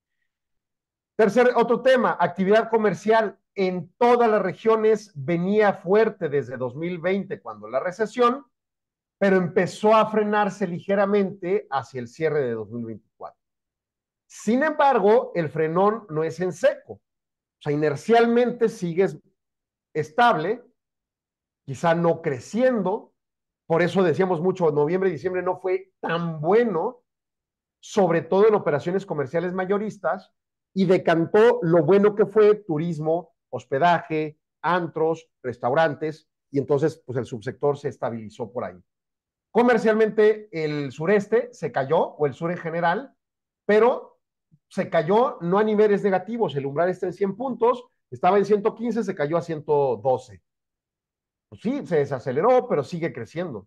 S3: Tercer, otro tema, actividad comercial en todas las regiones venía fuerte desde dos mil veinte, cuando la recesión, pero empezó a frenarse ligeramente hacia el cierre de dos mil veinticuatro. Sin embargo, el frenón no es en seco, o sea, inercialmente sigues estable, quizá no creciendo, por eso decíamos mucho, noviembre y diciembre no fue tan bueno, sobre todo en operaciones comerciales mayoristas, y decantó lo bueno que fue turismo, hospedaje, antros, restaurantes, y entonces pues el subsector se estabilizó por ahí. Comercialmente el sureste se cayó, o el sur en general, pero se cayó no a niveles negativos, el umbral está en cien puntos, estaba en ciento quince, se cayó a ciento doce. Pues sí, se desaceleró, pero sigue creciendo.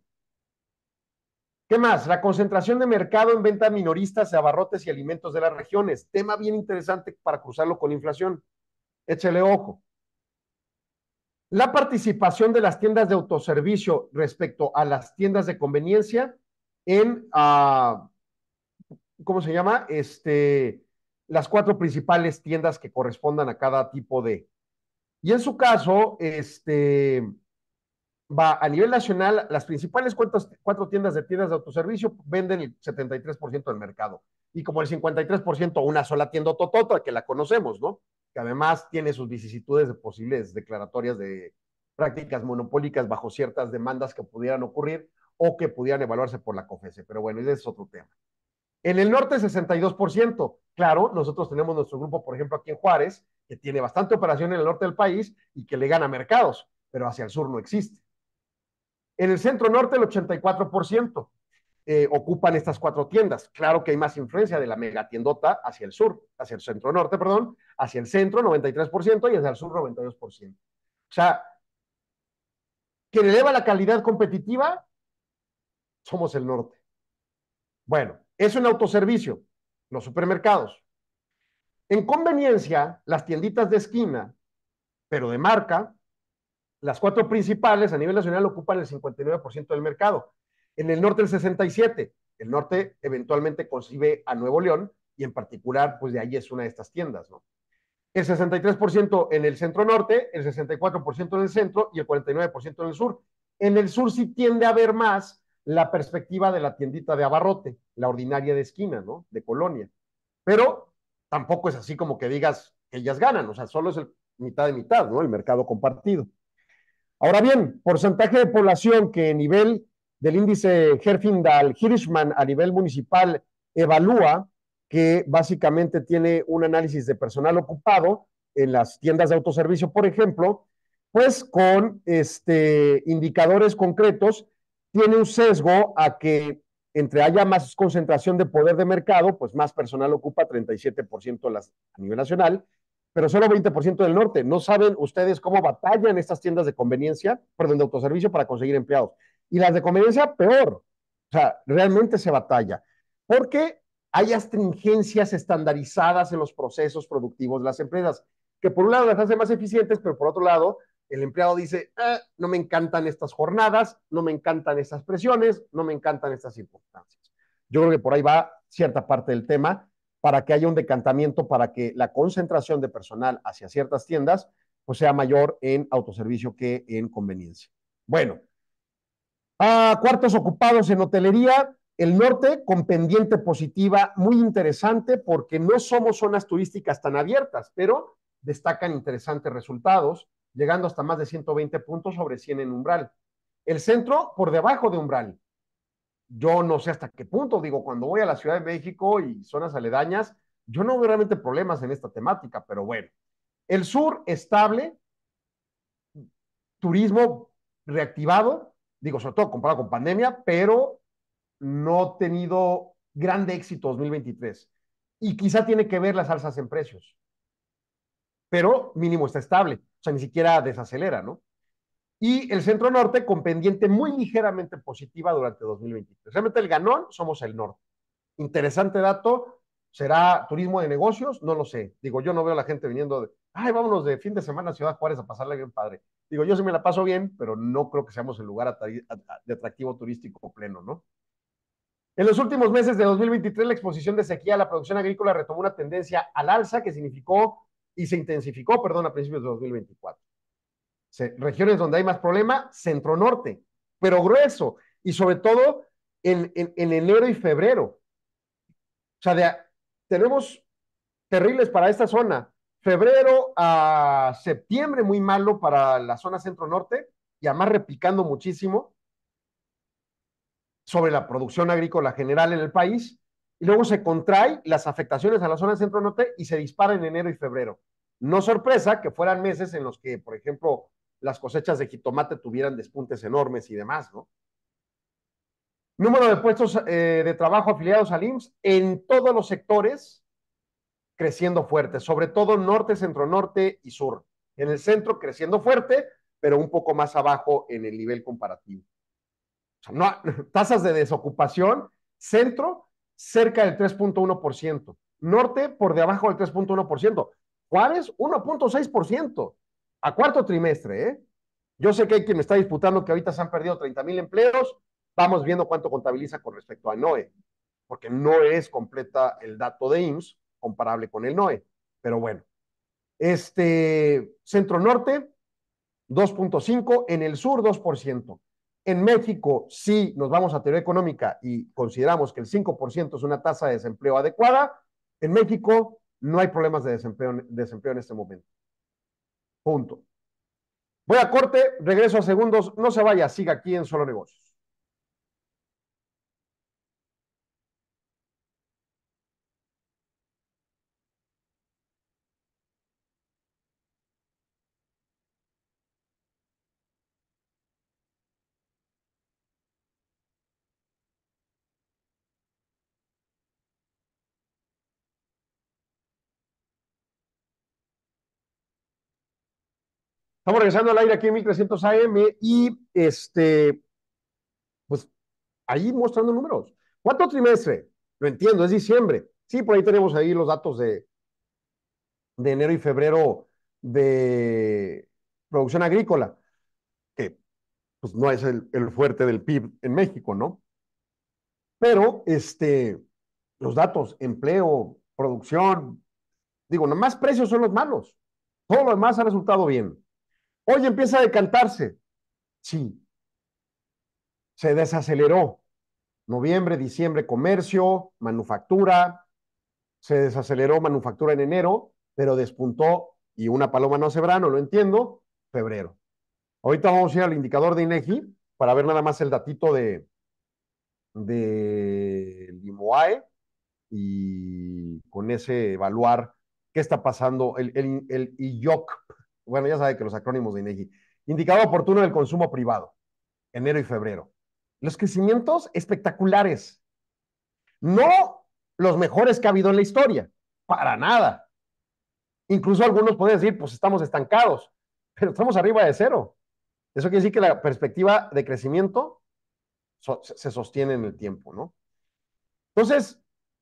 S3: ¿Qué más? La concentración de mercado en venta minoristas de abarrotes y alimentos de las regiones. Tema bien interesante para cruzarlo con inflación. Échele ojo. La participación de las tiendas de autoservicio respecto a las tiendas de conveniencia en, uh, ¿cómo se llama? Este, las cuatro principales tiendas que correspondan a cada tipo de. Y en su caso, este, va a nivel nacional, las principales cuatro, cuatro tiendas de tiendas de autoservicio venden el setenta y tres por ciento del mercado. Y como el cincuenta y tres por ciento una sola tienda totota, que la conocemos, ¿no? Que además tiene sus vicisitudes de posibles declaratorias de prácticas monopólicas bajo ciertas demandas que pudieran ocurrir o que pudieran evaluarse por la COFESE. Pero bueno, ese es otro tema. En el norte, sesenta y dos por ciento. Claro, nosotros tenemos nuestro grupo, por ejemplo, aquí en Juárez, que tiene bastante operación en el norte del país y que le gana mercados, pero hacia el sur no existe. En el centro norte, el ochenta y cuatro por ciento eh, ocupan estas cuatro tiendas. Claro que hay más influencia de la megatiendota hacia el sur, hacia el centro norte, perdón, hacia el centro, noventa y tres por ciento, y hacia el sur, noventa y dos por ciento. O sea, quien eleva la calidad competitiva, somos el norte. Bueno, eso en autoservicio, los supermercados. En conveniencia, las tienditas de esquina, pero de marca, las cuatro principales a nivel nacional ocupan el cincuenta y nueve por ciento del mercado. En el norte el sesenta y siete por ciento. El norte eventualmente concibe a Nuevo León y en particular, pues de ahí es una de estas tiendas, ¿no? El sesenta y tres por ciento en el centro norte, el sesenta y cuatro por ciento en el centro y el cuarenta y nueve por ciento en el sur. En el sur sí tiende a haber más la perspectiva de la tiendita de abarrote, la ordinaria de esquina, ¿no? De colonia. Pero tampoco es así como que digas que ellas ganan, o sea, solo es el mitad de mitad, ¿no? El mercado compartido. Ahora bien, porcentaje de población que a nivel del índice Herfindahl-Hirschman a nivel municipal evalúa, que básicamente tiene un análisis de personal ocupado en las tiendas de autoservicio, por ejemplo, pues con este, indicadores concretos, tiene un sesgo a que entre haya más concentración de poder de mercado, pues más personal ocupa treinta y siete por ciento las, a nivel nacional, pero solo veinte por ciento del norte. ¿No saben ustedes cómo batallan estas tiendas de conveniencia, perdón, de autoservicio para conseguir empleados? Y las de conveniencia, peor. O sea, realmente se batalla. Porque hay astringencias estandarizadas en los procesos productivos de las empresas, que por un lado las hacen más eficientes, pero por otro lado, el empleado dice, ah, no me encantan estas jornadas, no me encantan estas presiones, no me encantan estas circunstancias. Yo creo que por ahí va cierta parte del tema, para que haya un decantamiento, para que la concentración de personal hacia ciertas tiendas pues sea mayor en autoservicio que en conveniencia. Bueno, ah, cuartos ocupados en hotelería, el norte con pendiente positiva muy interesante porque no somos zonas turísticas tan abiertas, pero destacan interesantes resultados, llegando hasta más de ciento veinte puntos sobre cien en umbral. El centro por debajo de umbral. Yo no sé hasta qué punto, digo, cuando voy a la Ciudad de México y zonas aledañas, yo no veo realmente problemas en esta temática, pero bueno. El sur estable, turismo reactivado, digo, sobre todo comparado con pandemia, pero no ha tenido grande éxito dos mil veintitrés. Y quizá tiene que ver las alzas en precios, pero mínimo está estable, o sea, ni siquiera desacelera, ¿no? Y el centro norte con pendiente muy ligeramente positiva durante dos mil veintitrés. Realmente el ganón somos el norte. Interesante dato. ¿Será turismo de negocios? No lo sé. Digo, yo no veo a la gente viniendo de, ay, vámonos de fin de semana a Ciudad Juárez a pasarla bien padre. Digo, yo sí me la paso bien, pero no creo que seamos el lugar de atractivo turístico pleno, ¿no? En los últimos meses de dos mil veintitrés, la exposición de sequía a la producción agrícola retomó una tendencia al alza que significó y se intensificó, perdón, a principios de dos mil veinticuatro. Regiones donde hay más problema, centro-norte, pero grueso. y sobre todo en, en, en enero y febrero. O sea, de, tenemos terribles para esta zona. Febrero a septiembre muy malo para la zona centro-norte y además repicando muchísimo sobre la producción agrícola general en el país. Y luego se contrae las afectaciones a la zona centro-norte y se dispara en enero y febrero. No sorpresa que fueran meses en los que, por ejemplo, las cosechas de jitomate tuvieran despuntes enormes y demás, ¿no? Número de puestos eh, de trabajo afiliados al I M S S en todos los sectores creciendo fuerte, sobre todo norte, centro norte y sur. En el centro creciendo fuerte, pero un poco más abajo en el nivel comparativo. O sea, no, tasas de desocupación, centro cerca del tres punto uno por ciento, norte por debajo del tres punto uno por ciento, Juárez uno punto seis por ciento a cuarto trimestre, ¿eh? Yo sé que hay quien me está disputando que ahorita se han perdido treinta mil empleos, vamos viendo cuánto contabiliza con respecto a N O E, porque no es completa el dato de I M S S comparable con el N O E, pero bueno. Este, centro norte, dos punto cinco, en el sur, dos por ciento. En México, si nos vamos a teoría económica y consideramos que el cinco por ciento es una tasa de desempleo adecuada, en México no hay problemas de desempleo, desempleo en este momento. Punto. Voy a corte, regreso a segundos, no se vaya, siga aquí en Solo Negocios. Estamos regresando al aire aquí en mil trescientos A M y este, pues ahí mostrando números. ¿Cuánto trimestre? Lo entiendo, es diciembre. Sí, por ahí tenemos ahí los datos de, de enero y febrero de producción agrícola, que pues no es el, el fuerte del P I B en México, ¿no? Pero este, los datos, empleo, producción, digo, nomás precios son los malos. Todo lo demás ha resultado bien. Hoy empieza a decantarse. Sí, se desaceleró. Noviembre, diciembre, comercio, manufactura. Se desaceleró manufactura en enero, pero despuntó, y una paloma no hace verano, lo entiendo, febrero. Ahorita vamos a ir al indicador de INEGI para ver nada más el datito de, de Limoae y con ese evaluar qué está pasando, el, el, el I Y O C, bueno, ya sabe que los acrónimos de INEGI, indicador oportuno del consumo privado, enero y febrero. Los crecimientos espectaculares, no los mejores que ha habido en la historia, para nada. Incluso algunos pueden decir, pues estamos estancados, pero estamos arriba de cero. Eso quiere decir que la perspectiva de crecimiento so, se sostiene en el tiempo, ¿no? Entonces,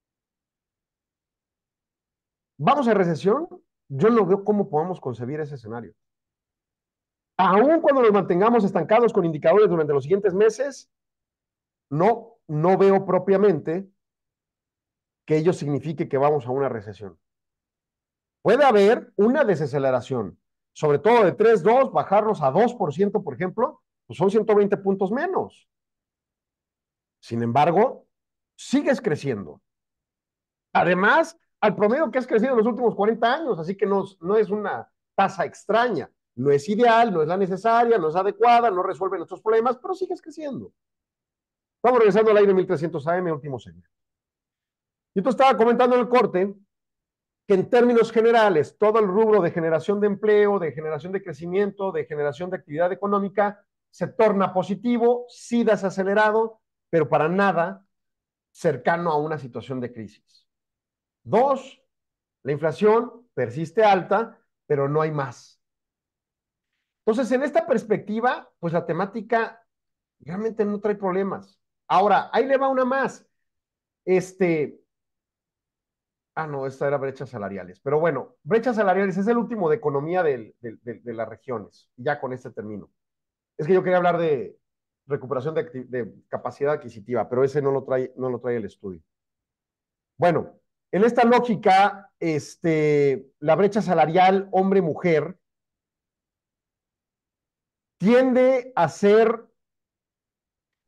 S3: ¿vamos a recesión? Yo no veo cómo podemos concebir ese escenario. Aún cuando nos mantengamos estancados con indicadores durante los siguientes meses, no, no veo propiamente que ello signifique que vamos a una recesión. Puede haber una desaceleración, sobre todo de tres punto dos, bajarnos a dos por ciento, por ejemplo, pues son ciento veinte puntos menos. Sin embargo, sigues creciendo. Además, al promedio que has crecido en los últimos cuarenta años, así que no, no es una tasa extraña. No es ideal, no es la necesaria, no es adecuada, no resuelve nuestros problemas, pero sigues creciendo. Estamos regresando al aire mil trescientos A M, último segmento. Y tú estaba comentando en el corte que en términos generales, todo el rubro de generación de empleo, de generación de crecimiento, de generación de actividad económica, se torna positivo, sí desacelerado, pero para nada cercano a una situación de crisis. Dos, la inflación persiste alta, pero no hay más. Entonces, en esta perspectiva, pues la temática realmente no trae problemas. Ahora, ahí le va una más. Este, ah, no, esta era brechas salariales. Pero bueno, brechas salariales es el último de economía del, del, del, de las regiones. Ya con este término. Es que yo quería hablar de recuperación de, de capacidad adquisitiva, pero ese no lo trae, no lo trae el estudio. Bueno, en esta lógica, este, la brecha salarial hombre-mujer tiende a ser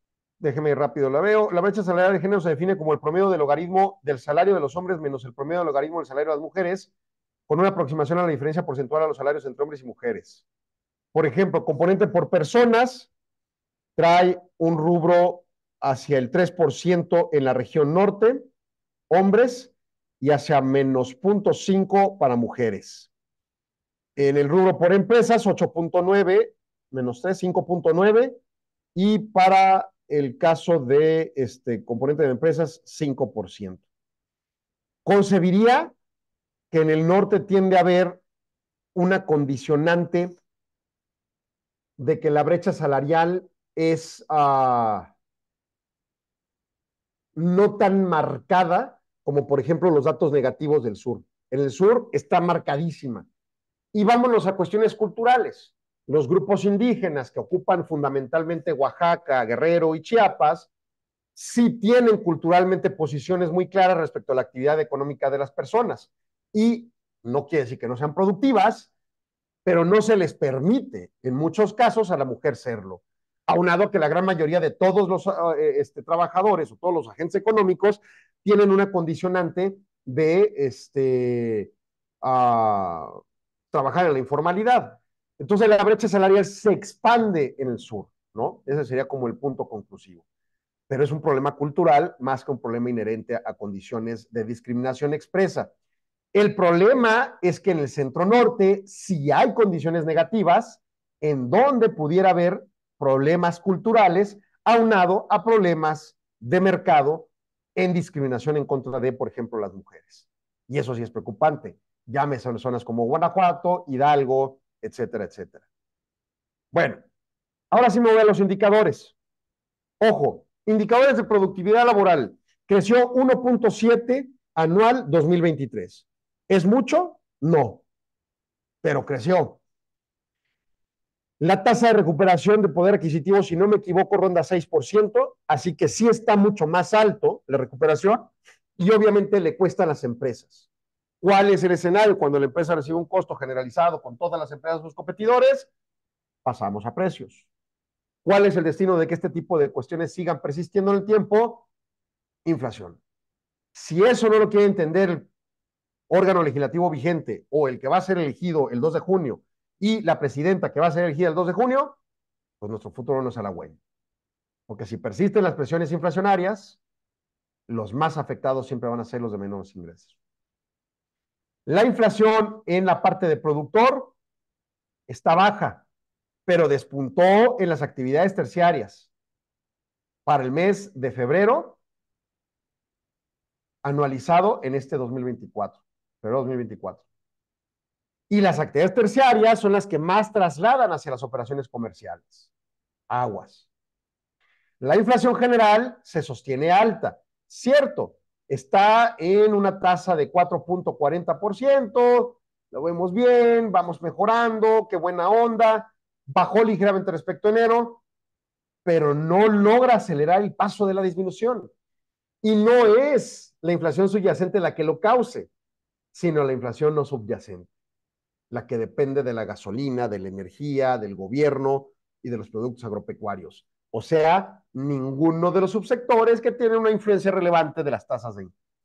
S3: déjeme rápido la veo. La brecha salarial de género se define como el promedio del logaritmo del salario de los hombres menos el promedio del logaritmo del salario de las mujeres, con una aproximación a la diferencia porcentual a los salarios entre hombres y mujeres. Por ejemplo, componente por personas trae un rubro hacia el tres por ciento en la región norte, hombres, y hacia menos cero punto cinco para mujeres. En el rubro por empresas, ocho punto nueve, menos tres, cinco punto nueve, y para el caso de este componente de empresas, cinco por ciento. Concebiría que en el norte tiende a haber una condicionante de que la brecha salarial es uh, no tan marcada como, por ejemplo, los datos negativos del sur. En el sur está marcadísima. Y vámonos a cuestiones culturales. Los grupos indígenas que ocupan fundamentalmente Oaxaca, Guerrero y Chiapas, sí tienen culturalmente posiciones muy claras respecto a la actividad económica de las personas. Y no quiere decir que no sean productivas, pero no se les permite, en muchos casos, a la mujer serlo. Aunado que la gran mayoría de todos los eh, este, trabajadores o todos los agentes económicos tienen una condicionante de este, uh, trabajar en la informalidad. Entonces la brecha salarial se expande en el sur, ¿no? Ese sería como el punto conclusivo. Pero es un problema cultural más que un problema inherente a, a condiciones de discriminación expresa. El problema es que en el centro norte sí hay condiciones negativas en donde pudiera haber problemas culturales aunado a problemas de mercado en discriminación en contra de, por ejemplo, las mujeres. Y eso sí es preocupante. Llámese a zonas como Guanajuato, Hidalgo, etcétera, etcétera. Bueno, ahora sí me voy a los indicadores. Ojo, indicadores de productividad laboral. Creció uno punto siete anual dos mil veintitrés. ¿Es mucho? No, pero creció. La tasa de recuperación de poder adquisitivo, si no me equivoco, ronda seis por ciento, así que sí está mucho más alto la recuperación y obviamente le cuesta a las empresas. ¿Cuál es el escenario? Cuando la empresa recibe un costo generalizado con todas las empresas de sus competidores, pasamos a precios. ¿Cuál es el destino de que este tipo de cuestiones sigan persistiendo en el tiempo? Inflación. Si eso no lo quiere entender el órgano legislativo vigente o el que va a ser elegido el dos de junio y la presidenta que va a ser elegida el dos de junio, pues nuestro futuro no es halagüeño. Porque si persisten las presiones inflacionarias, los más afectados siempre van a ser los de menores ingresos. La inflación en la parte de productor está baja, pero despuntó en las actividades terciarias. Para el mes de febrero, anualizado en este dos mil veinticuatro, febrero dos mil veinticuatro. Y las actividades terciarias son las que más trasladan hacia las operaciones comerciales. Aguas. La inflación general se sostiene alta, cierto, está en una tasa de cuatro punto cuarenta por ciento, lo vemos bien, vamos mejorando, qué buena onda, bajó ligeramente respecto a enero, pero no logra acelerar el paso de la disminución. Y no es la inflación subyacente la que lo cause, sino la inflación no subyacente, la que depende de la gasolina, de la energía, del gobierno y de los productos agropecuarios. O sea, ninguno de los subsectores que tienen una influencia relevante de las tasas de interés.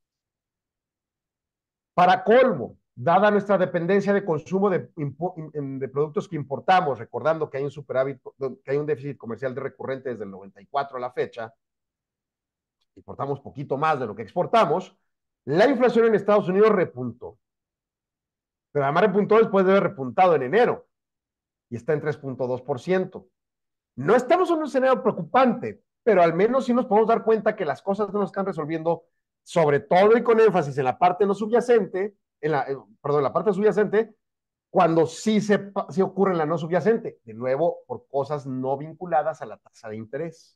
S3: Para colmo, dada nuestra dependencia de consumo de, de productos que importamos, recordando que hay un superávit, que hay un déficit comercial de recurrente desde el noventa y cuatro a la fecha, importamos poquito más de lo que exportamos, la inflación en Estados Unidos repuntó. Pero además repuntó después de haber repuntado en enero y está en tres punto dos por ciento. No estamos en un escenario preocupante, pero al menos sí nos podemos dar cuenta que las cosas no nos están resolviendo, sobre todo y con énfasis en la parte no subyacente, en la, eh, perdón, en la parte subyacente, cuando sí, se, sí ocurre en la no subyacente, de nuevo, por cosas no vinculadas a la tasa de interés.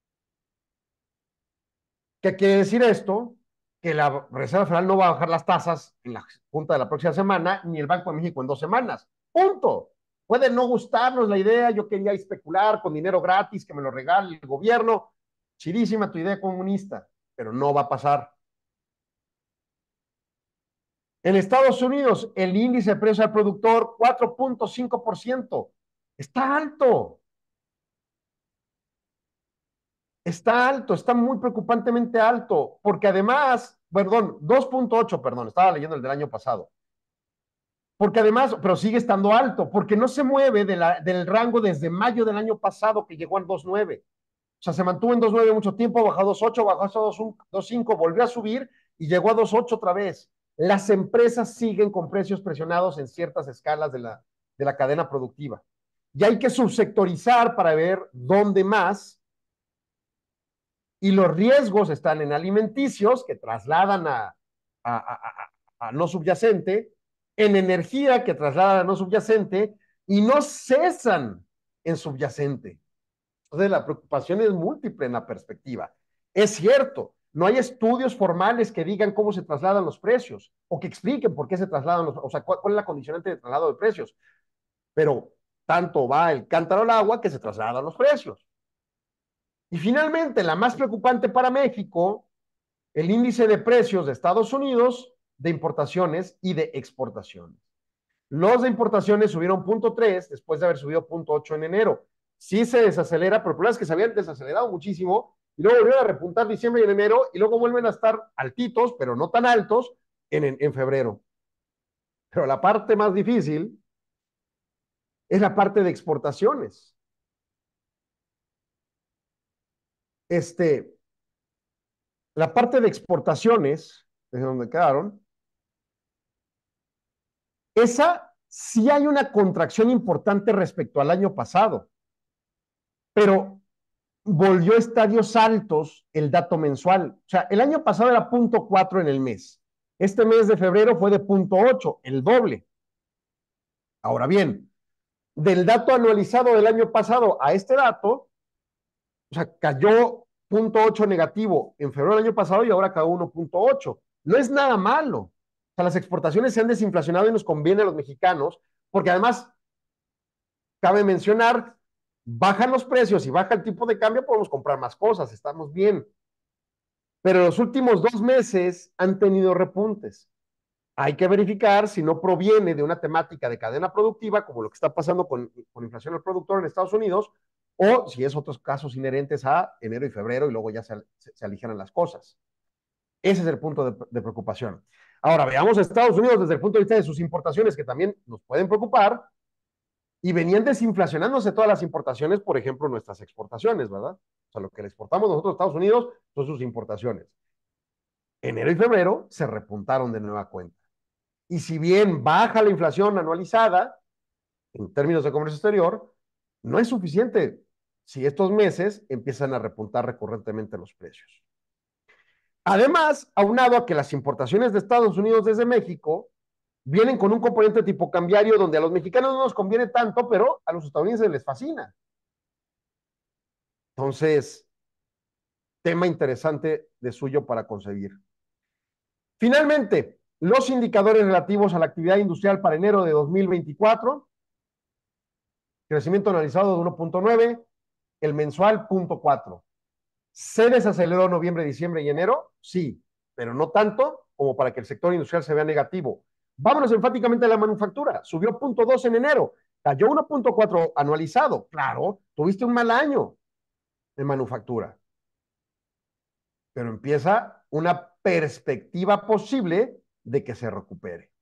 S3: ¿Qué quiere decir esto? Que la Reserva Federal no va a bajar las tasas en la junta de la próxima semana, ni el Banco de México en dos semanas. Punto. Puede no gustarnos la idea, yo quería especular con dinero gratis que me lo regale el gobierno. Chidísima tu idea comunista, pero no va a pasar. En Estados Unidos, el índice de precio al productor, cuatro punto cinco por ciento. Está alto. Está alto, está muy preocupantemente alto, porque además, perdón, dos punto ocho, perdón, estaba leyendo el del año pasado. Porque además, pero sigue estando alto, porque no se mueve de la, del rango desde mayo del año pasado que llegó al dos punto nueve. O sea, se mantuvo en dos punto nueve mucho tiempo, bajó a dos punto ocho, bajó hasta dos punto cinco, volvió a subir y llegó a dos punto ocho otra vez. Las empresas siguen con precios presionados en ciertas escalas de la, de la cadena productiva. Y hay que subsectorizar para ver dónde más. Y los riesgos están en alimenticios, que trasladan a, a, a, a, a no subyacente, en energía, que trasladan a no subyacente, y no cesan en subyacente. Entonces, la preocupación es múltiple en la perspectiva. Es cierto, no hay estudios formales que digan cómo se trasladan los precios o que expliquen por qué se trasladan los, o sea, cuál, cuál es la condicionante de traslado de precios. Pero tanto va el cántaro al agua que se trasladan los precios. Y finalmente, la más preocupante para México, el índice de precios de Estados Unidos de importaciones y de exportaciones. Los de importaciones subieron punto tres después de haber subido punto ocho en enero. Sí se desacelera, pero el problema es que se habían desacelerado muchísimo y luego volvieron a repuntar diciembre y en enero y luego vuelven a estar altitos, pero no tan altos, en, en, en febrero. Pero la parte más difícil es la parte de exportaciones. Este, la parte de exportaciones, desde donde quedaron, esa sí hay una contracción importante respecto al año pasado, pero volvió a estadios altos el dato mensual. O sea, el año pasado era punto cuatro en el mes. Este mes de febrero fue de punto ocho, el doble. Ahora bien, del dato anualizado del año pasado a este dato, o sea, cayó punto ocho negativo en febrero del año pasado y ahora cayó uno punto ocho. No es nada malo. O sea, las exportaciones se han desinflacionado y nos conviene a los mexicanos, porque además, cabe mencionar, bajan los precios y baja el tipo de cambio, podemos comprar más cosas, estamos bien. Pero los últimos dos meses han tenido repuntes. Hay que verificar si no proviene de una temática de cadena productiva, como lo que está pasando con, con inflación al productor en Estados Unidos, o si es otros casos inherentes a enero y febrero y luego ya se, se, se aligeran las cosas. Ese es el punto de, de preocupación. Ahora, veamos a Estados Unidos desde el punto de vista de sus importaciones, que también nos pueden preocupar, y venían desinflacionándose todas las importaciones, por ejemplo, nuestras exportaciones, ¿verdad? O sea, lo que le exportamos nosotros a Estados Unidos son sus importaciones. Enero y febrero se repuntaron de nueva cuenta. Y si bien baja la inflación anualizada, en términos de comercio exterior, no es suficiente si estos meses empiezan a repuntar recurrentemente los precios. Además, aunado a que las importaciones de Estados Unidos desde México vienen con un componente tipo cambiario donde a los mexicanos no nos conviene tanto, pero a los estadounidenses les fascina. Entonces, tema interesante de suyo para conseguir. Finalmente, los indicadores relativos a la actividad industrial para enero de dos mil veinticuatro, crecimiento analizado de uno punto nueve, el mensual cero punto cuatro. ¿Se desaceleró noviembre, diciembre y enero? Sí, pero no tanto como para que el sector industrial se vea negativo. Vámonos enfáticamente a la manufactura. Subió cero punto dos en enero, cayó uno punto cuatro anualizado. Claro, tuviste un mal año en manufactura. Pero empieza una perspectiva posible de que se recupere.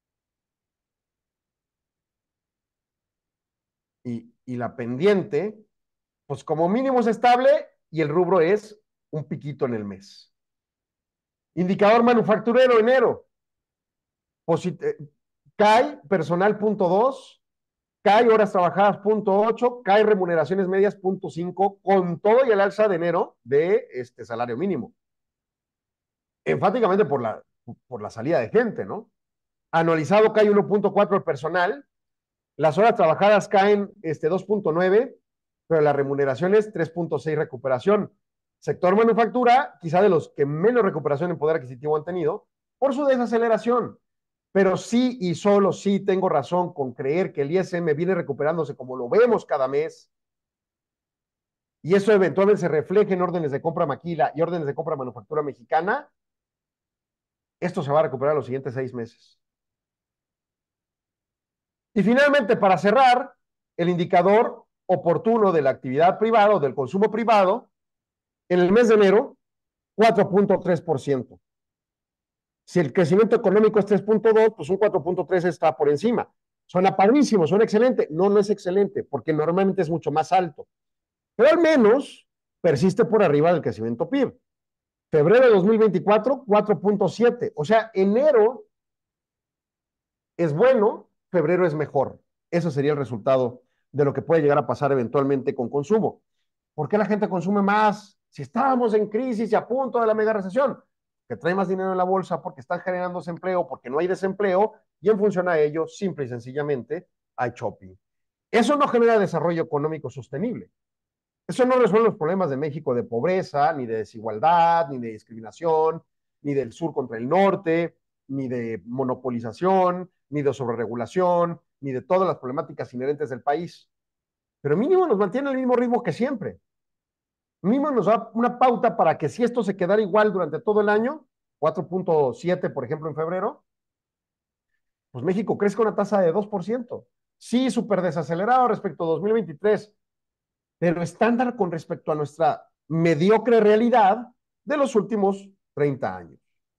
S3: Y, y la pendiente, pues como mínimo es estable y el rubro es un piquito en el mes. Indicador manufacturero enero. Posit cae personal punto dos, cae horas trabajadas punto ocho, cae remuneraciones medias punto cinco, con todo y el alza de enero de este salario mínimo. Enfáticamente por la, por la salida de gente, ¿no? Anualizado cae uno punto cuatro el personal, las horas trabajadas caen este, dos punto nueve, pero la remuneración es tres punto seis recuperación. Sector manufactura, quizá de los que menos recuperación en poder adquisitivo han tenido, por su desaceleración. Pero sí y solo sí tengo razón con creer que el I S M viene recuperándose como lo vemos cada mes, y eso eventualmente se refleja en órdenes de compra maquila y órdenes de compra manufactura mexicana. Esto se va a recuperar los siguientes seis meses. Y finalmente, para cerrar, el indicador oportuno de la actividad privada o del consumo privado, En el mes de enero, cuatro punto tres por ciento. Si el crecimiento económico es tres punto dos, pues un cuatro punto tres está por encima. Suena padrísimo, suena excelente. No, no es excelente, porque normalmente es mucho más alto. Pero al menos persiste por arriba del crecimiento P I B. Febrero de dos mil veinticuatro, cuatro punto siete. O sea, enero es bueno, febrero es mejor. Eso sería el resultado de lo que puede llegar a pasar eventualmente con consumo. ¿Por qué la gente consume más? Si estábamos en crisis y a punto de la mega recesión, que trae más dinero en la bolsa porque están generando desempleo, porque no hay desempleo, y en función a ello, simple y sencillamente, hay shopping. Eso no genera desarrollo económico sostenible. Eso no resuelve los problemas de México de pobreza, ni de desigualdad, ni de discriminación, ni del sur contra el norte, ni de monopolización, ni de sobreregulación, ni de todas las problemáticas inherentes del país. Pero mínimo nos mantiene el mismo ritmo que siempre. Mínimo nos da una pauta para que si esto se quedara igual durante todo el año, cuatro punto siete por ejemplo en febrero, pues México crezca una tasa de dos por ciento. Sí, súper desacelerado respecto a dos mil veintitrés, pero estándar con respecto a nuestra mediocre realidad de los últimos treinta años.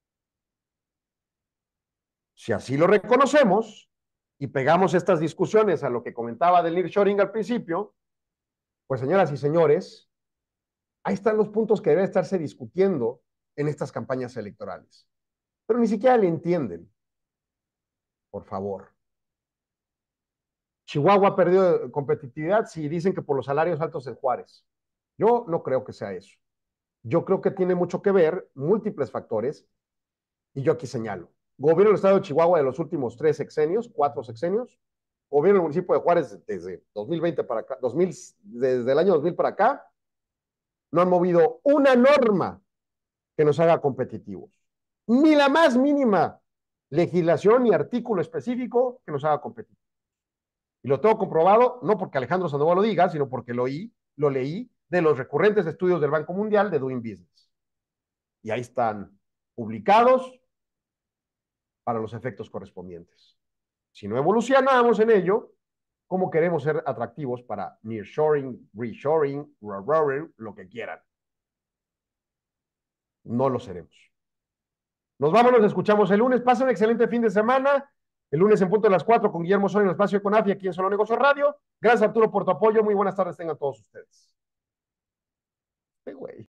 S3: Si así lo reconocemos y pegamos estas discusiones a lo que comentaba del nearshoring al principio, pues señoras y señores, ahí están los puntos que debe estarse discutiendo en estas campañas electorales. Pero ni siquiera le entienden. Por favor. Chihuahua perdió competitividad si dicen que por los salarios altos en Juárez. Yo no creo que sea eso. Yo creo que tiene mucho que ver múltiples factores, y yo aquí señalo. Gobierno del Estado de Chihuahua de los últimos tres sexenios, cuatro sexenios, gobierno del municipio de Juárez desde dos mil veinte para acá, dos mil, desde el año dos mil para acá, no han movido una norma que nos haga competitivos. Ni la más mínima legislación ni artículo específico que nos haga competitivos. Y lo tengo comprobado, no porque Alejandro Sandoval lo diga, sino porque lo, oí, lo leí de los recurrentes estudios del Banco Mundial de Doing Business. Y ahí están publicados para los efectos correspondientes. Si no evolucionamos en ello, ¿cómo queremos ser atractivos para nearshoring, reshoring, reshoring, lo que quieran? No lo seremos. Nos vamos, nos escuchamos el lunes. Pasen un excelente fin de semana. El lunes en punto de las cuatro con Guillermo Soy en el espacio de Conafi aquí en Solo Negocios Radio. Gracias, Arturo, por tu apoyo. Muy buenas tardes tengan todos ustedes. Qué güey.